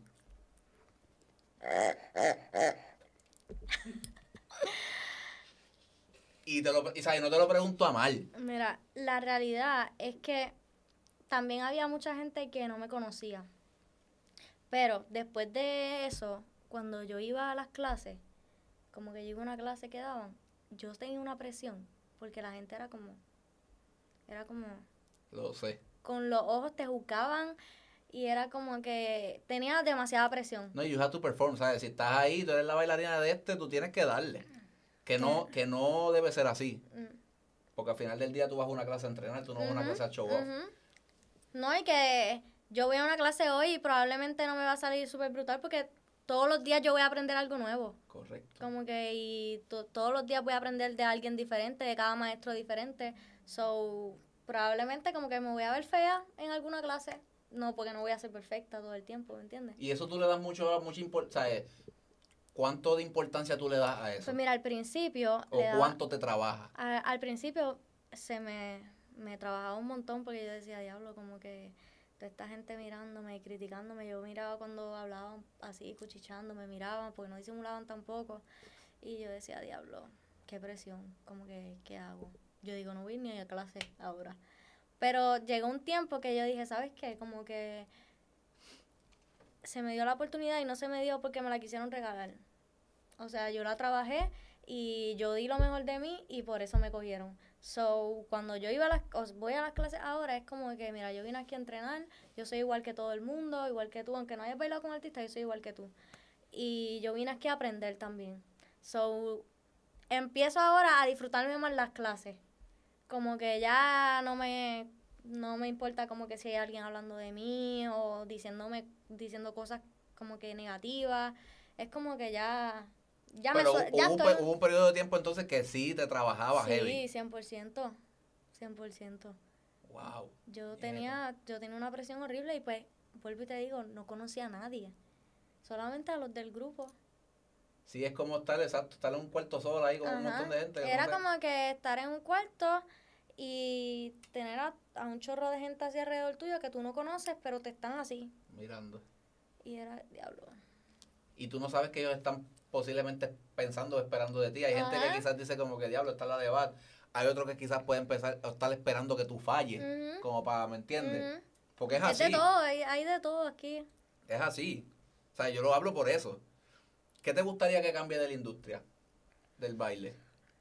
Y, te lo, y ¿sabes? No te lo pregunto a mal. Mira, la realidad es que también había mucha gente que no me conocía. Pero después de eso, cuando yo iba a las clases, como que yo iba a una clase que daban, yo tenía una presión, porque la gente era como, era como, Lo sé. con los ojos te juzgaban y era como que tenía demasiada presión. No, you have to perform, ¿sabes? Si estás ahí, tú eres la bailarina de este, tú tienes que darle. Que no, que no debe ser así. Mm. Porque al final del día tú vas a una clase a entrenar, tú no vas a una Ujú, clase a show off. ujú. No, y que yo voy a una clase hoy y probablemente no me va a salir súper brutal porque todos los días yo voy a aprender algo nuevo. Correcto. Como que y to- todos los días voy a aprender de alguien diferente, de cada maestro diferente. So, probablemente como que me voy a ver fea en alguna clase. No, porque no voy a ser perfecta todo el tiempo, ¿me entiendes? Y eso tú le das mucho, mucha importancia, ¿sabes? ¿Cuánto de importancia tú le das a eso? Pues mira, al principio... ¿O le daba- cuánto te trabaja? a- al principio se me, me trabajaba un montón porque yo decía, diablo, como que toda esta gente mirándome y criticándome. Yo miraba cuando hablaban así, cuchichándome, miraban porque no disimulaban tampoco. Y yo decía, diablo, qué presión, como que, ¿qué hago? Yo digo, no voy ni a clase ahora. Pero llegó un tiempo que yo dije, ¿sabes qué? Como que se me dio la oportunidad y no se me dio porque me la quisieron regalar. O sea, yo la trabajé y yo di lo mejor de mí y por eso me cogieron. So, cuando yo iba a las, o voy a las clases ahora, es como que, mira, yo vine aquí a entrenar, yo soy igual que todo el mundo, igual que tú, aunque no hayas bailado con artistas, yo soy igual que tú. Y yo vine aquí a aprender también. So, empiezo ahora a disfrutarme más las clases. Como que ya no me, no me importa como que si hay alguien hablando de mí o diciéndome, diciendo cosas como que negativas. Es como que ya, ya me Pero sue- ya hubo, un, estoy, pe- hubo un periodo de tiempo entonces que sí te trabajaba sí, heavy. cien por ciento, cien por ciento. Wow. Yo Nieto. tenía, yo tenía una presión horrible y pues, vuelvo y te digo, no conocía a nadie. Solamente a los del grupo. Sí, es como estar, exacto, estar en un cuarto solo ahí con un Ajá. montón de gente. que Era no sé. como que estar en un cuarto y tener a, a un chorro de gente así alrededor tuyo que tú no conoces, pero te están así. Mirando. Y era, diablo. Y tú no sabes que ellos están posiblemente pensando o esperando de ti. Hay gente Ajá. que quizás dice como que diablo, está la debate. Hay otros que quizás pueden empezar o estar esperando que tú falles. Ujú, Como para, ¿me entiendes? ujú. Porque es Es así. de todo, hay, hay de todo aquí. Es así. O sea, yo lo hablo por eso. ¿Qué te gustaría que cambie de la industria del baile?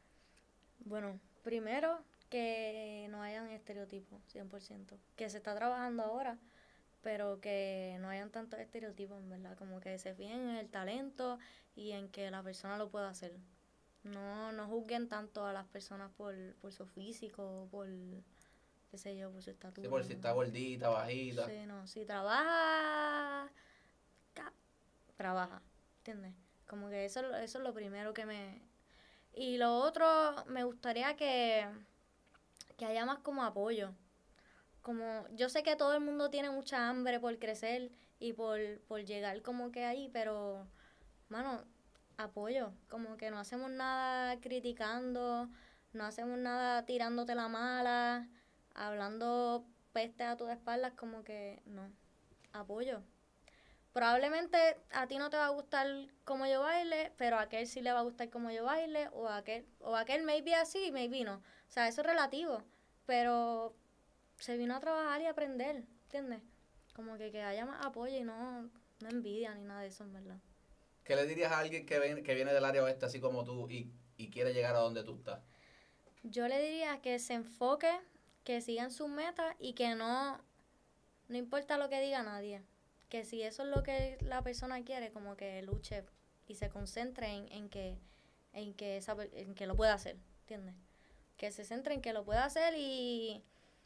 Bueno, primero que no hayan estereotipos, cien por ciento. Que se está trabajando ahora, pero que no hayan tantos estereotipos, en verdad. Como que se fijen en el talento y en que la persona lo pueda hacer. No, no juzguen tanto a las personas por, por su físico, por, qué sé yo, por su estatura. Sí, por si está gordita, bajita. Sí, no, si trabaja, ca- trabaja, ¿entiendes? Como que eso, eso es lo primero que me... Y lo otro, me gustaría que, que haya más como apoyo. Como, yo sé que todo el mundo tiene mucha hambre por crecer y por, por llegar como que ahí, pero, mano, apoyo. Como que no hacemos nada criticando, no hacemos nada tirándote la mala, hablando peste a tus espaldas, como que no. Apoyo. Probablemente a ti no te va a gustar como yo baile, pero a aquel sí le va a gustar como yo baile, o a aquel, o a aquel maybe así, maybe no. O sea, eso es relativo, pero se vino a trabajar y a aprender, ¿entiendes? Como que, que haya más apoyo y no, no envidia ni nada de eso, en verdad. ¿Qué le dirías a alguien que, ven, que viene del área oeste así como tú y, y quiere llegar a donde tú estás? Yo le diría que se enfoque, que sigan sus metas y que no, no importa lo que diga nadie. Que si eso es lo que la persona quiere, como que luche y se concentre en, en que en que esa, per- en que lo pueda hacer, ¿entiendes? Que se centre en que lo pueda hacer y,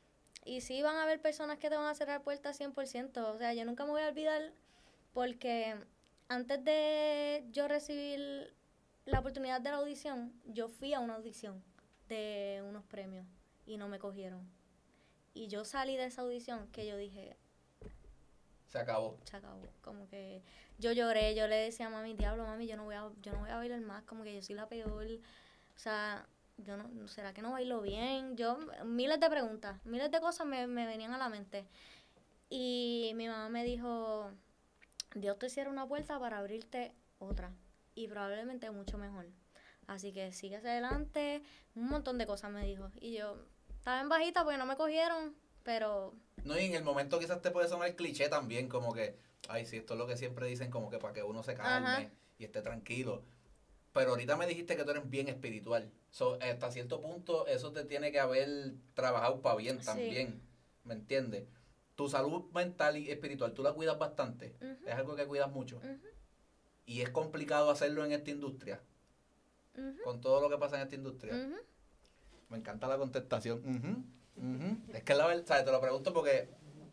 y sí van a haber personas que te van a cerrar puertas cien por ciento. O sea, yo nunca me voy a olvidar porque antes de yo recibir la oportunidad de la audición, yo fui a una audición de unos premios y no me cogieron. Y yo salí de esa audición que yo dije, se acabó. Se acabó. Como que yo lloré, yo le decía a mami, diablo, mami, yo no voy a, yo no voy a bailar más, como que yo soy la peor. O sea, yo no, ¿será que no bailo bien? Yo, miles de preguntas, miles de cosas me, me venían a la mente. Y mi mamá me dijo, Dios te cierra una puerta para abrirte otra. Y probablemente mucho mejor. Así que sigue hacia adelante. Un montón de cosas me dijo. Y yo estaba en bajita porque no me cogieron, pero... No, y en el momento quizás te puede sonar el cliché también, como que, ay, sí, esto es lo que siempre dicen, como que para que uno se calme Ajá. y esté tranquilo. Pero ahorita me dijiste que tú eres bien espiritual. So, hasta cierto punto, eso te tiene que haber trabajado para bien también. Sí. ¿Me entiendes? Tu salud mental y espiritual, ¿tú la cuidas bastante? Uh-huh. ¿Es algo que cuidas mucho? Uh-huh. ¿Y es complicado hacerlo en esta industria? Uh-huh. Con todo lo que pasa en esta industria. Uh-huh. Me encanta la contestación. Uh-huh. Uh-huh. Es que la verdad, ¿sabes? Te lo pregunto porque,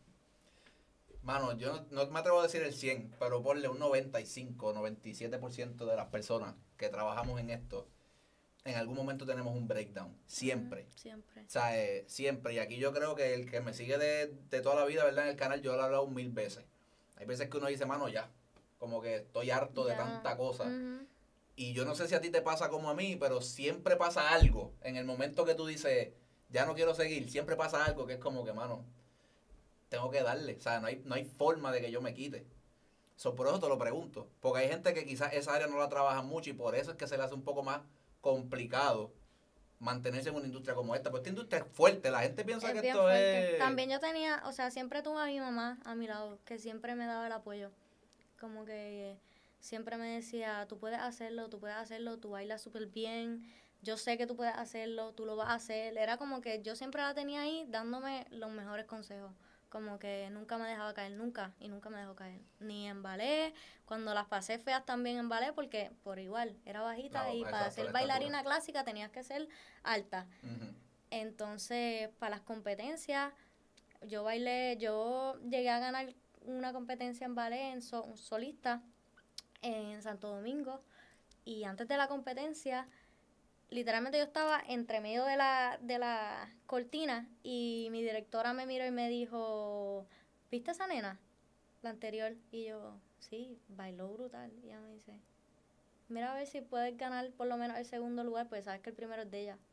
mano, yo no, no me atrevo a decir el cien, pero ponle un noventa y cinco, noventa y siete por ciento de las personas que trabajamos en esto, en algún momento tenemos un breakdown. Siempre. Uh-huh. Siempre. O sea, eh, siempre. Y aquí yo creo que el que me sigue de, de toda la vida, ¿verdad? En el canal, yo lo he hablado mil veces. Hay veces que uno dice, mano, ya. Como que estoy harto ya. de tanta cosa. Uh-huh. Y yo no sé si a ti te pasa como a mí, pero siempre pasa algo. En el momento que tú dices, ya no quiero seguir, siempre pasa algo que es como que, mano, tengo que darle. O sea, no hay, no hay forma de que yo me quite. So, por eso te lo pregunto. Porque hay gente que quizás esa área no la trabaja mucho y por eso es que se le hace un poco más complicado mantenerse en una industria como esta. Pues esta industria es fuerte. La gente piensa es que esto fuerte. es... También yo tenía, o sea, siempre tuve a mi mamá a mi lado, que siempre me daba el apoyo. Como que siempre me decía, tú puedes hacerlo, tú puedes hacerlo, tú bailas súper bien, yo sé que tú puedes hacerlo, tú lo vas a hacer. Era como que yo siempre la tenía ahí dándome los mejores consejos. Como que nunca me dejaba caer, nunca, y nunca me dejó caer. Ni en ballet, cuando las pasé feas también en ballet, porque por igual, era bajita no, y para ser bailarina estatura. clásica tenías que ser alta. Uh-huh. Entonces, para las competencias, yo bailé, yo llegué a ganar una competencia en ballet, en so, solista, en Santo Domingo, y antes de la competencia, literalmente yo estaba entre medio de la, de la cortina y mi directora me miró y me dijo, ¿viste esa nena? La anterior. Y yo, sí, bailó brutal. Y ella me dice, mira a ver si puedes ganar por lo menos el segundo lugar, pues sabes que el primero es de ella.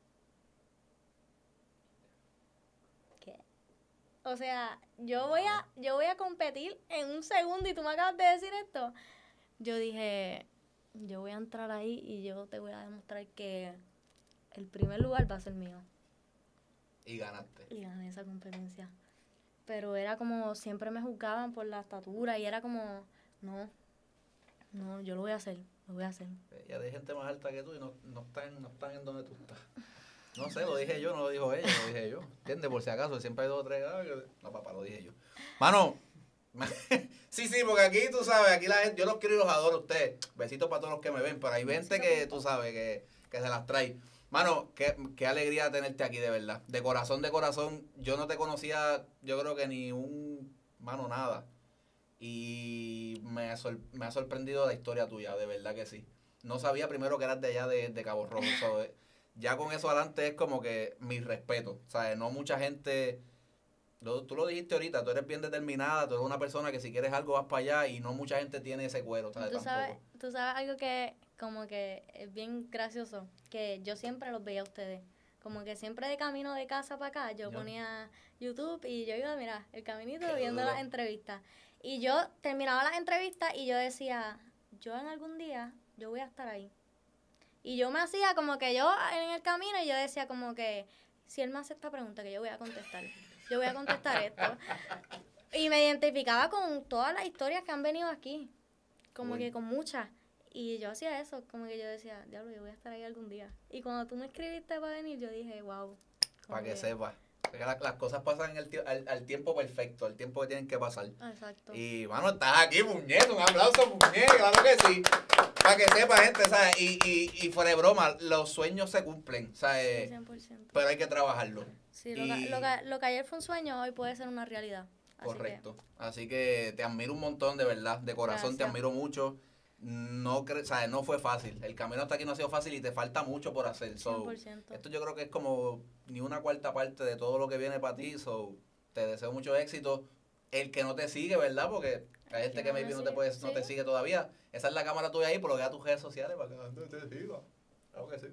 ¿Qué? O sea, yo voy a, yo voy a competir en un segundo y tú me acabas de decir esto. Yo dije, yo voy a entrar ahí y yo te voy a demostrar que el primer lugar va a ser mío. Y ganaste. Y gané esa competencia. Pero era como, siempre me juzgaban por la estatura y era como, no, no, yo lo voy a hacer, lo voy a hacer. Ya hay gente más alta que tú y no, no, están, no están en donde tú estás. No sé, lo dije yo, no lo dijo ella, lo dije yo. ¿Entiendes? Por si acaso, siempre hay dos o tres. No, papá, lo dije yo. Mano, sí, sí, porque aquí tú sabes, aquí la gente, yo los quiero y los adoro a ustedes. Besitos para todos los que me ven, pero hay gente que tú sabes que, que se las trae. Mano, qué, qué alegría tenerte aquí, de verdad. De corazón, de corazón. Yo no te conocía, yo creo que ni un, mano, nada. Y me, sor, me ha sorprendido la historia tuya, de verdad que sí. No sabía primero que eras de allá de, de Cabo Rojo. So, ya con eso adelante es como que mi respeto. O sea, no mucha gente... Lo, tú lo dijiste ahorita, tú eres bien determinada, tú eres una persona que si quieres algo vas para allá y no mucha gente tiene ese cuero, ¿sabes? ¿Tú sabes, tú sabes algo que como que es bien gracioso, que yo siempre los veía a ustedes, como que siempre de camino de casa para acá, yo ¿Ya? ponía YouTube y yo iba, mira, el caminito Qué viendo duro. las entrevistas. Y yo terminaba las entrevistas y yo decía, yo en algún día, yo voy a estar ahí. Y yo me hacía como que yo en el camino y yo decía como que, si él me hace esta pregunta que yo voy a contestar. Yo voy a contestar esto. Y me identificaba con todas las historias que han venido aquí. Como Uy. que con muchas. Y yo hacía eso. Como que yo decía, diablo, yo voy a estar ahí algún día. Y cuando tú me escribiste para venir, yo dije, wow. Para que, que sepas. Las, las cosas pasan en el, tie- al, al tiempo perfecto, al tiempo que tienen que pasar. Exacto. Y, mano, estás aquí, puñeta, un aplauso, puñeta, claro que sí. Para que sepa, gente, ¿sabes? Y, y, y fuera de broma, los sueños se cumplen, ¿sabes? Sí, cien por ciento. Pero hay que trabajarlo. Sí, lo, Y- que, lo, que, lo que ayer fue un sueño, hoy puede ser una realidad. Así Correcto. Así que te admiro un montón, de verdad. De corazón te Gracias. admiro mucho. No cre ¿sabes? No fue fácil. El camino hasta aquí no ha sido fácil y te falta mucho por hacer. Que So, cien por ciento. esto yo creo que es como ni una cuarta parte de todo lo que viene para ti. So, te deseo mucho éxito. El que no te sigue, ¿verdad? Porque hay gente que que no maybe me no te, sigue, puede, no te sí. sigue todavía. Esa es la cámara tuya ahí, pero ve a tus redes sociales para que la gente te siga. Claro que sí.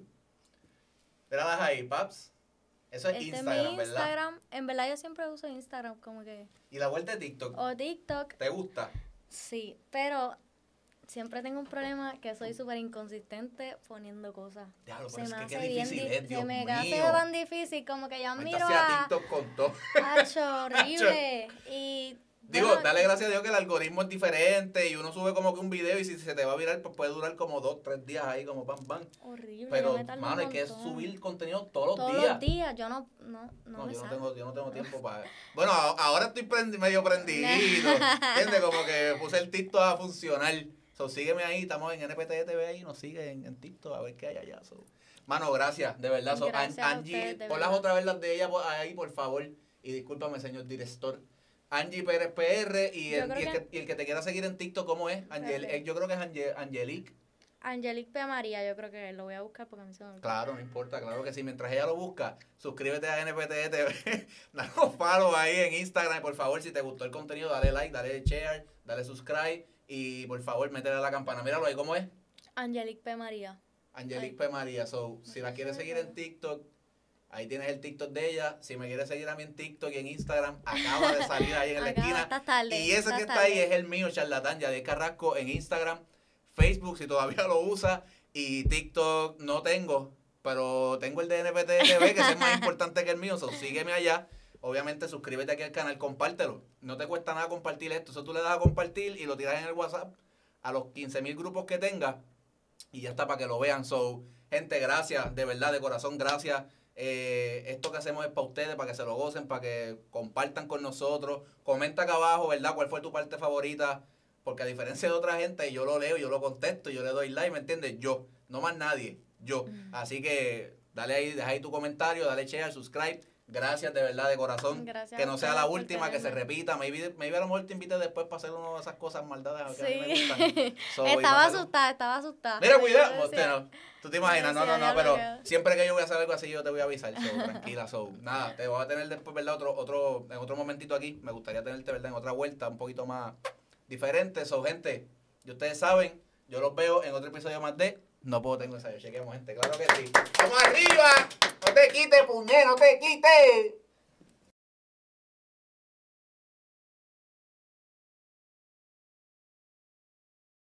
Míralas ahí, paps. Eso es Este Instagram, es mi ¿verdad? Instagram. En verdad yo siempre uso Instagram como que... Y la vuelta de TikTok, O TikTok. ¿te gusta? Sí, pero siempre tengo un problema que soy súper inconsistente poniendo cosas. Diablo, Se pero es me que qué hace bien difícil di- es, Dios se me mío. hace tan difícil como que yo Ahorita miro hacía a... TikTok con todo. Hacho, horrible. Y Digo, bueno, dale gracias a Dios que el algoritmo es diferente y uno sube como que un video y si se te va a virar, pues puede durar como dos, tres días ahí como pam, pam. horrible. yo Pero, me tardo un mano, hay que montón. subir contenido todos los Todos días. los días. Yo no, no, no, No, me yo no, sale. tengo, yo no tengo tiempo para... Bueno, a- ahora estoy prendi- medio prendido, ¿entiendes? Como que puse el TikTok a funcionar. So, sígueme ahí, estamos en N P T T V ahí, nos sigue en, en TikTok a ver qué hay allá. So. Mano, gracias, de verdad. So, Gracias An- a Angie, ustedes, de pon las verdad. otra vez las de ella por- ahí, por favor. Y discúlpame, señor director. Angie Pérez P R y Yo el, creo y el que- que, y el que te quiera seguir en TikTok, ¿cómo es? Angel, Espérate. eh, yo creo que es Ange- Angelique. Angelique P. María, yo creo que lo voy a buscar porque a mí se me olvidó. Claro, no importa, claro que sí. Mientras ella lo busca, suscríbete a N P T T V, danos follow ahí en Instagram. Y por favor, si te gustó el contenido, dale like, dale share, dale subscribe. Y por favor, métele a la campana. Míralo ahí, ¿cómo es? Angelique P. María. Angelique Ay. P. María. So, si la quieres seguir en TikTok, ahí tienes el TikTok de ella. Si me quieres seguir a mí en TikTok y en Instagram, acaba de salir ahí en la Acaba, esquina. estás tarde, Y ese estás que está tarde. ahí es el mío, Charlatán, Yadier Carrasco, en Instagram, Facebook, si todavía lo usa, y TikTok no tengo, pero tengo el de N P T T V, que ese es más importante que el mío, so, sígueme allá. Obviamente, suscríbete aquí al canal, compártelo. No te cuesta nada compartir esto. Eso tú le das a compartir y lo tiras en el WhatsApp a los quince mil grupos que tengas y ya está para que lo vean. So, gente, gracias, de verdad, de corazón, gracias. Eh, esto que hacemos es para ustedes, para que se lo gocen, para que compartan con nosotros. Comenta acá abajo, ¿verdad? ¿Cuál fue tu parte favorita? Porque a diferencia de otra gente, yo lo leo, yo lo contesto, yo le doy like, ¿me entiendes? Yo, no más nadie, yo. Mm. Así que dale ahí, deja ahí tu comentario, dale share, subscribe. Gracias de verdad, de corazón. Gracias Que a no sea ustedes la por última, que se tenerme. repita. Maybe, maybe a lo mejor te invite después para hacer una de esas cosas maldades que a mí me Sí. gustan. So, y Estaba para hacer- asustada, estaba asustada. Mira, Yo cuidado. decía, Usted no. Tú te imaginas, no, no, decía, no, diablo, pero que- siempre que yo voy a hacer algo así, yo te voy a avisar. So, tranquila, so. Nada, te voy a tener después, ¿verdad? Otro, otro, en otro momentito aquí. Me gustaría tenerte, ¿verdad? En otra vuelta, un poquito más diferente. So, gente, y ustedes saben, yo los veo en otro episodio más de No Puedo Tengo Ensayo. Chequemos, gente, claro que sí. ¡Vamos arriba! ¡No te quites, puñet, no te quites!